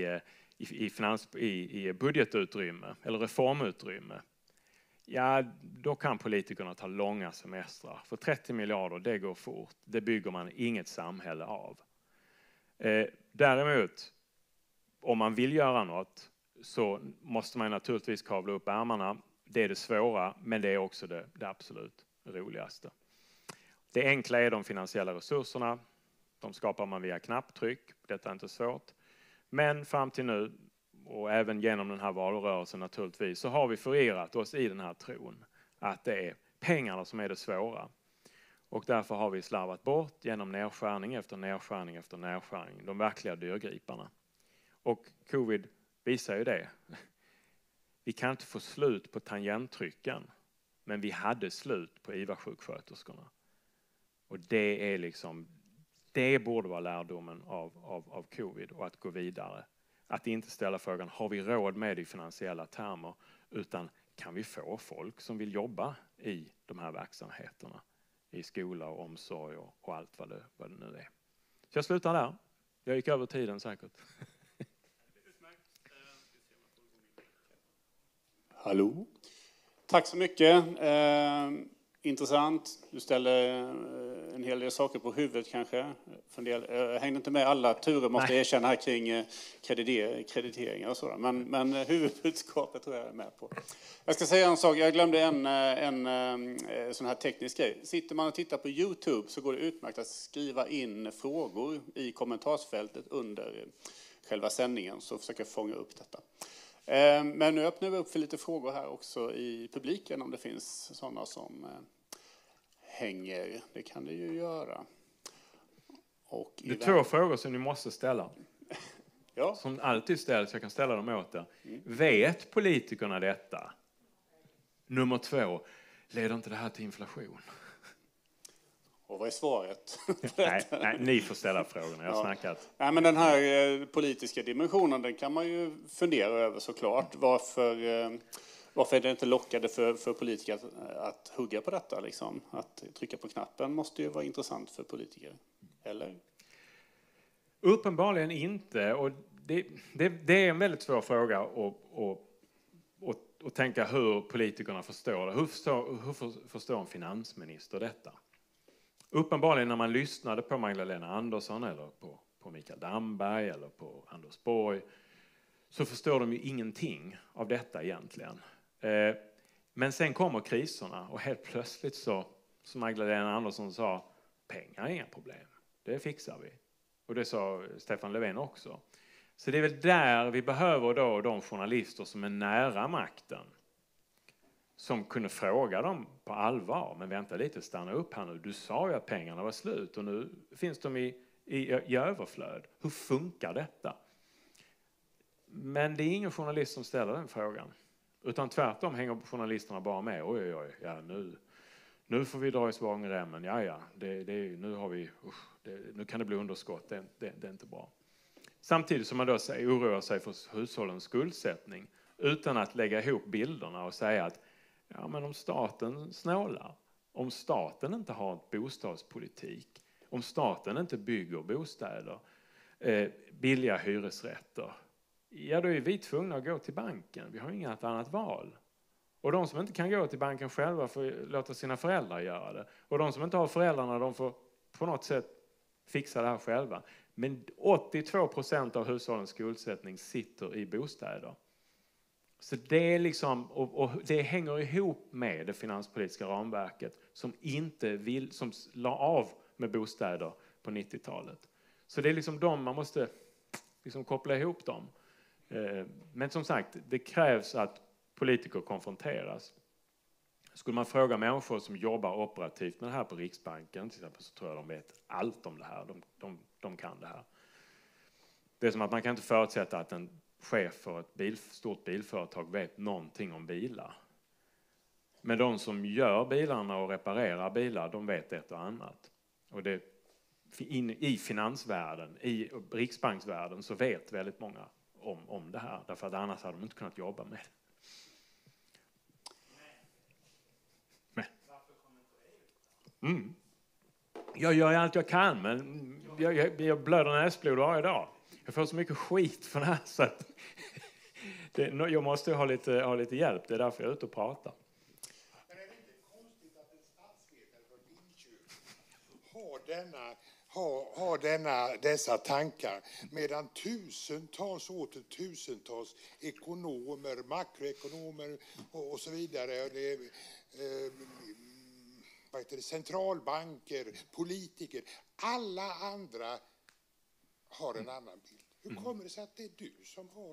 i budgetutrymme eller reformutrymme. Ja, då kan politikerna ta långa semestrar. För 30 miljarder, det går fort. Det bygger man inget samhälle av. Däremot, om man vill göra något så måste man naturligtvis kavla upp ärmarna. Det är det svåra, men det är också det absolut roligaste. Det enkla är de finansiella resurserna. De skapar man via knapptryck. Detta är inte svårt. Men fram till nu, och även genom den här valrörelsen naturligtvis, så har vi förirrat oss i den här tron att det är pengarna som är det svåra. Och därför har vi slarvat bort genom nedskärning efter nedskärning efter nedskärning de verkliga dyrgriparna. Och covid visar ju det. Vi kan inte få slut på tangenttrycken, men vi hade slut på IVA-sjuksköterskorna. Och det är liksom, det borde vara lärdomen av covid och att gå vidare. Att inte ställa frågan, har vi råd med det i finansiella termer? Utan kan vi få folk som vill jobba i de här verksamheterna? I skola och omsorg och allt vad det nu är. Så jag slutar där. Jag gick över tiden säkert. Hallå. Tack så mycket. Intressant. Du ställer en hel del saker på huvudet kanske. Jag hängde inte med alla turer, måste jag erkänna, här kring krediteringar och sådär. Men huvudbudskapet tror jag är med på. Jag ska säga en sak. Jag glömde en sån här teknisk grej. Sitter man och tittar på YouTube så går det utmärkt att skriva in frågor i kommentarsfältet under själva sändningen, så försöker jag fånga upp detta. Men nu öppnar vi upp för lite frågor här också i publiken, om det finns sådana som hänger. Det kan det ju göra. Och det är 2 frågor som ni måste ställa. Ja. Som alltid ställs, jag kan ställa dem åt er. Vet politikerna detta? Nummer 2, leder inte det här till inflation? Och vad är svaret? nej, ni får ställa frågorna, jag har snackat. Nej, men den här politiska dimensionen, den kan man ju fundera över såklart. Varför är det inte lockade för politiker att hugga på detta? Liksom? Att trycka på knappen måste ju vara intressant för politiker, eller? Uppenbarligen inte. Och det är en väldigt svår fråga att tänka hur politikerna förstår det. Hur förstår en finansminister detta? Uppenbarligen när man lyssnade på Magdalena Andersson eller på Mikael Damberg eller på Anders Borg, så förstår de ju ingenting av detta egentligen. Men sen kommer kriserna och helt plötsligt så, som Magdalena Andersson sa, pengar är inga problem. Det fixar vi. Och det sa Stefan Löfven också. Så det är väl där vi behöver då de journalister som är nära makten, som kunde fråga dem på allvar. Men vänta lite, stanna upp här nu. Du sa ju att pengarna var slut och nu finns de i överflöd. Hur funkar detta? Men det är ingen journalist som ställer den frågan. Utan tvärtom hänger journalisterna bara med. Oj, ja, nu får vi dra i svångremmen. Ja, nu kan det bli underskott. Det är inte bra. Samtidigt som man då oroar sig för hushållens skuldsättning utan att lägga ihop bilderna och säga att ja, men om staten snålar, om staten inte har en bostadspolitik, om staten inte bygger bostäder, billiga hyresrätter, ja då är vi tvungna att gå till banken. Vi har inget annat val. Och de som inte kan gå till banken själva får låta sina föräldrar göra det. Och de som inte har föräldrarna, de får på något sätt fixa det här själva. Men 82% av hushållens skuldsättning sitter i bostäder. Så det är liksom, och det hänger ihop med det finanspolitiska ramverket som som la av med bostäder på 90-talet. Så det är liksom man måste liksom koppla ihop dem. Men som sagt, det krävs att politiker konfronteras. Skulle man fråga människor som jobbar operativt med det här på Riksbanken till exempel, så tror jag de vet allt om det här. De kan det här. Det är som att man kan inte förutsätta att en chef för ett stort bilföretag vet någonting om bilar. Men de som gör bilarna och reparerar bilar, de vet ett och annat. Och det, i finansvärlden, i riksbanksvärlden, så vet väldigt många om det här. Därför att annars hade de inte kunnat jobba med det. Jag gör allt jag kan, men jag blöder näsblod varje dag. Jag får så mycket skit för det här, så att jag måste ha lite hjälp. Det är därför jag är ute och pratar. Men är det inte konstigt att en statsvetare från Linköping har dessa tankar, medan tusentals ekonomer, makroekonomer och så vidare, centralbanker, politiker, alla andra har en annan bild. Hur kommer det sig att det är du som har...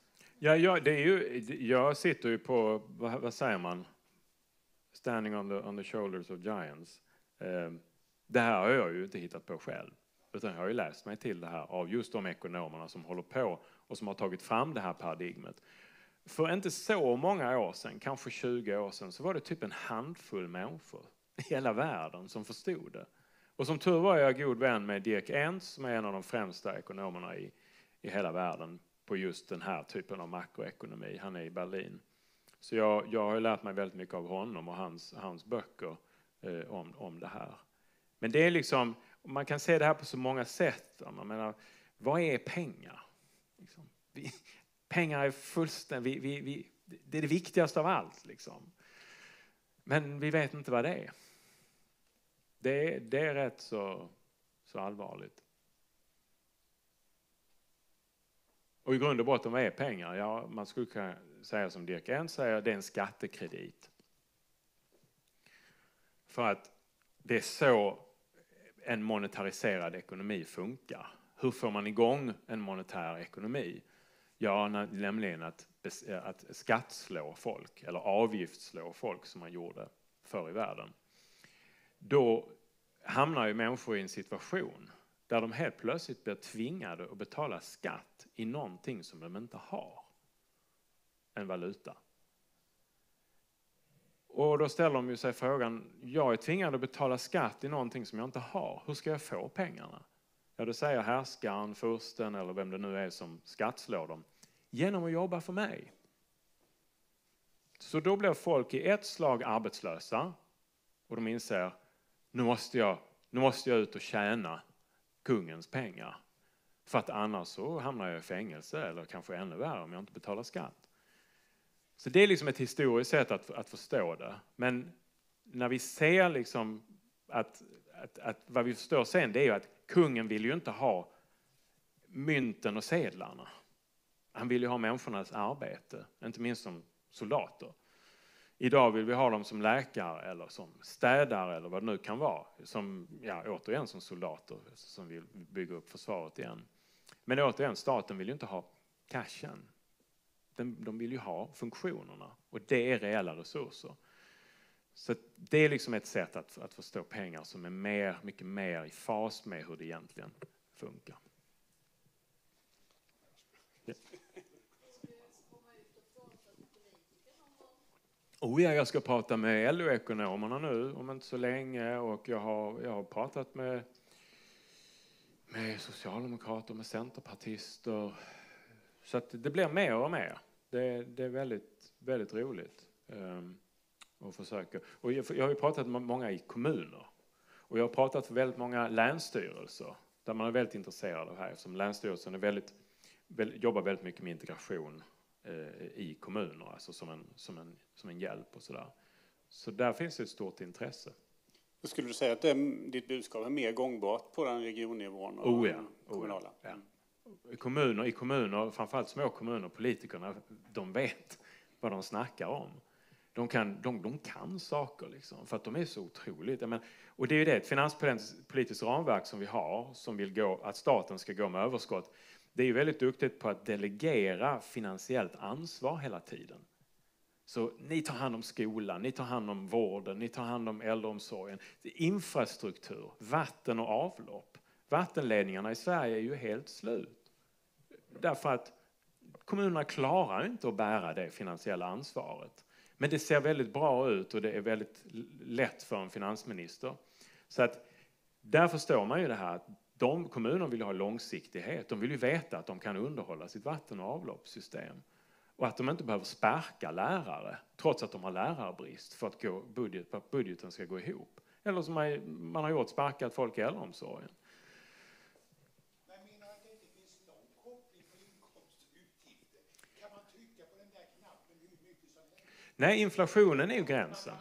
Jag sitter ju på, vad säger man? Standing on the shoulders of giants. Det här har jag ju inte hittat på själv. Utan jag har ju läst mig till det här av just de ekonomerna som håller på och som har tagit fram det här paradigmet. För inte så många år sedan, kanske 20 år sedan, så var det typ en handfull människor i hela världen som förstod det. Och som tur var jag god vän med Dirk Entz, som är en av de främsta ekonomerna i hela världen på just den här typen av makroekonomi. Han är i Berlin. Så jag har lärt mig väldigt mycket av honom och hans böcker om det här. Men det är liksom, man kan se det här på så många sätt. Jag menar, vad är pengar? Liksom, pengar är fullständigt, det är det viktigaste av allt. Liksom. Men vi vet inte vad det är. Det är rätt så allvarligt. Och i grund och botten, vad är pengar? Ja, man skulle kunna säga som Dirk Entz säger, det är en skattekredit. För att det är så en monetariserad ekonomi funkar. Hur får man igång en monetär ekonomi? Ja, nämligen att skattslå folk, eller avgiftsslå folk som man gjorde förr i världen. Då hamnar ju människor i en situation där de helt plötsligt blir tvingade att betala skatt i någonting som de inte har. En valuta. Och då ställer de ju sig frågan, jag är tvingad att betala skatt i någonting som jag inte har. Hur ska jag få pengarna? Ja, då säger härskaren, fursten eller vem det nu är som skattslår dem. Genom att jobba för mig. Så då blir folk i ett slag arbetslösa. Och de inser, nu måste jag ut och tjäna kungens pengar. För att annars så hamnar jag i fängelse eller kanske ännu värre om jag inte betalar skatt. Så det är liksom ett historiskt sätt att förstå det. Men när vi ser liksom att vad vi förstår sen, det är ju att kungen vill ju inte ha mynten och sedlarna. Han vill ju ha människornas arbete, inte minst som soldater. Idag vill vi ha dem som läkare eller som städare eller vad det nu kan vara. Återigen som soldater som vill bygga upp försvaret igen. Men återigen, staten vill ju inte ha cashen. De vill ju ha funktionerna och det är reella resurser. Så det är liksom ett sätt att förstå pengar som är mycket mer i fas med hur det egentligen funkar. Ja. Jag ska prata med LO-ekonomerna nu om inte så länge och jag har pratat med socialdemokrater, med centerpartister. Så att det blir mer och mer. Det är väldigt, väldigt roligt att försöka. Och jag har ju pratat med många i kommuner. Och jag har pratat med väldigt många länsstyrelser där man är väldigt intresserad av det här. Eftersom länsstyrelsen jobbar väldigt mycket med integration i kommuner, alltså som en hjälp och sådär. Så där finns ett stort intresse. Skulle du säga att ditt budskap är mer gångbart på den regionnivån och kommunala? Ja. I kommuner, framförallt små kommuner, politikerna, de vet vad de snackar om. De kan saker liksom, för att de är så otroligt. Och det är ju det, ett finanspolitiskt ramverk som vi har, som vill att staten ska gå med överskott. Det är ju väldigt duktigt på att delegera finansiellt ansvar hela tiden. Så ni tar hand om skolan, ni tar hand om vården, ni tar hand om äldreomsorgen. Infrastruktur, vatten och avlopp. Vattenledningarna i Sverige är ju helt slut. Därför att kommunerna klarar inte att bära det finansiella ansvaret. Men det ser väldigt bra ut och det är väldigt lätt för en finansminister. Så att där förstår man ju det här att kommunerna vill ha långsiktighet. De vill ju veta att de kan underhålla sitt vatten- och avloppssystem. Och att de inte behöver sparka lärare trots att de har lärarbrist för att budgeten ska gå ihop. Eller som man har gjort, sparkat folk i äldreomsorgen. Men menar att det inte finns någon koppling på inkomst och utgifter? Kan man trycka på den där knappen hur mycket som helst? Nej, inflationen är ju gränsen.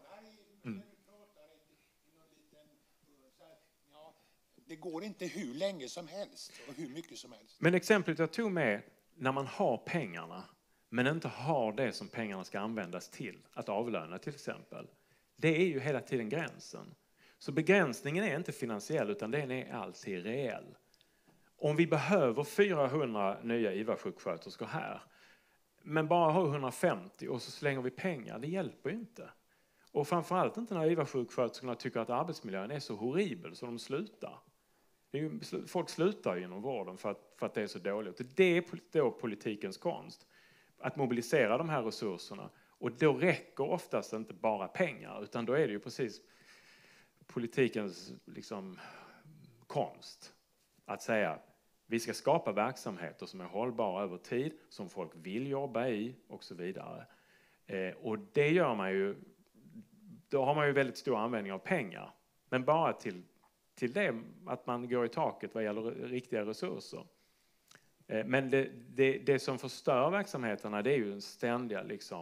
Det går inte hur länge som helst och hur mycket som helst. Men exemplet jag tog med, när man har pengarna men inte har det som pengarna ska användas till, att avlöna till exempel, det är ju hela tiden gränsen. Så begränsningen är inte finansiell utan den är alltid reell. Om vi behöver 400 nya IVA-sjuksköterskor här men bara har 150 och så slänger vi pengar, det hjälper ju inte. Och framförallt inte när IVA-sjuksköterskorna tycker att arbetsmiljön är så horribel så de slutar. Folk slutar ju inom vården för att det är så dåligt. Det är då politikens konst. Att mobilisera de här resurserna. Och då räcker oftast inte bara pengar utan då är det ju precis politikens konst. Att säga vi ska skapa verksamheter som är hållbara över tid, som folk vill jobba i och så vidare. Och det gör man ju, då har man ju väldigt stor användning av pengar. Men bara till det att man går i taket vad gäller riktiga resurser. Men det som förstör verksamheterna det är ju en ständiga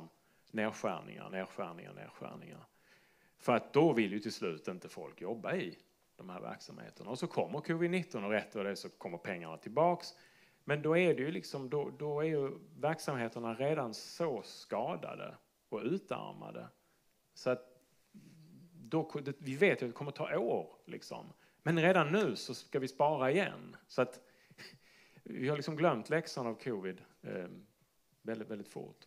nedskärningar. För att då vill ju till slut inte folk jobba i de här verksamheterna. Och så kommer covid-19 och rätt och det så kommer pengarna tillbaks. Men då är det ju då är ju verksamheterna redan så skadade och utarmade. Så att vi vet att det kommer ta år Men redan nu så ska vi spara igen. Så att vi har glömt läxan av covid väldigt, väldigt fort.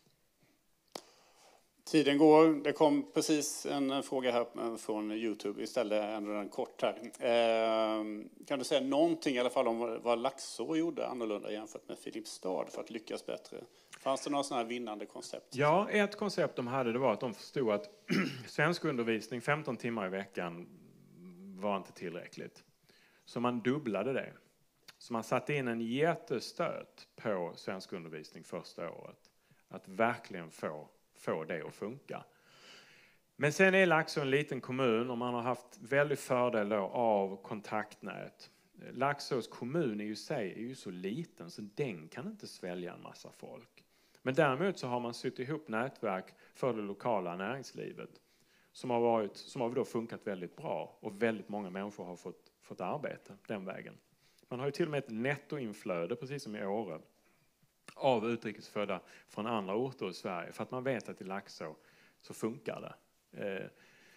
Tiden går. Det kom precis en fråga här från YouTube. Vi ställde en kort här. Kan du säga någonting i alla fall om vad Laxå gjorde annorlunda jämfört med Filipstad för att lyckas bättre? Fanns det några sådana här vinnande koncept? Ja, ett koncept de hade det var att de förstod att svenskundervisning 15 timmar i veckan var inte tillräckligt. Så man dubblade det. Så man satte in en jättestöt på svenskundervisning första året. Att verkligen få det att funka. Men sen är Laxå en liten kommun och man har haft väldigt fördel av kontaktnät. Laxås kommun är ju så liten så den kan inte svälja en massa folk. Men däremot så har man sytt ihop nätverk för det lokala näringslivet som har då funkat väldigt bra och väldigt många människor har fått arbete den vägen. Man har ju till och med ett nettoinflöde, precis som i Åre, av utrikesfödda från andra orter i Sverige. För att man vet att i Laxå så funkar det.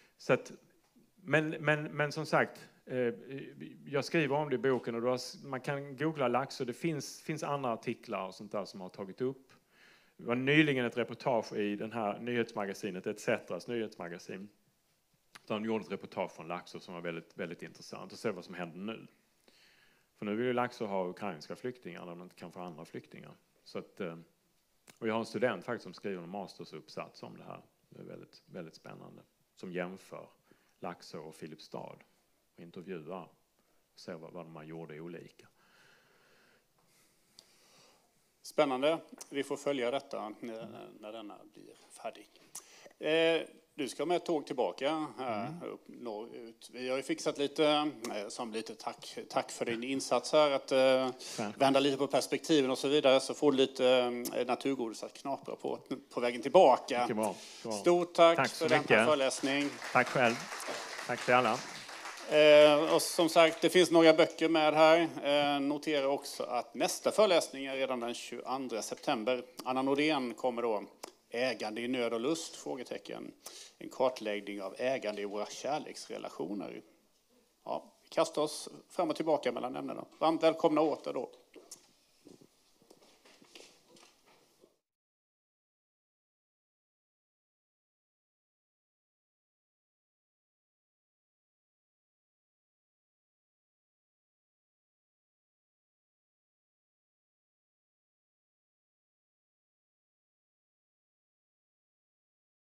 Men som sagt, jag skriver om det i boken och man kan googla Laxå. Det finns andra artiklar och sånt där som har tagit upp. Det var nyligen ett reportage i den här nyhetsmagasinet, ETC:s nyhetsmagasin. Där de gjorde ett reportage från Laxå som var väldigt, väldigt intressant. Och se vad som händer nu. För nu vill ju Laxå ha ukrainska flyktingar när de inte kan få andra flyktingar. Så att, och jag har en student faktiskt som skriver en mastersuppsats om det här. Det är väldigt, väldigt spännande. Som jämför Laxå och Filipstad. Och intervjuar och ser vad de har gjort olika. Spännande. Vi får följa detta när denna blir färdig. Du ska med ett tåg tillbaka här upp norrut. Vi har ju fixat lite tack för din insats här. Att vända lite på perspektiven och så vidare. Så får du lite naturgodis att knapra på vägen tillbaka. Bra. Stort tack för den här föreläsning. Tack själv. Tack till alla. Och som sagt, det finns några böcker med här. Notera också att nästa föreläsning är redan den 22 september. Anna Nordén kommer då. Ägande i nöd och lust? Frågetecken. En kartläggning av ägande i våra kärleksrelationer. Ja, vi kastar oss fram och tillbaka mellan ämnena. Varmt välkomna åter då.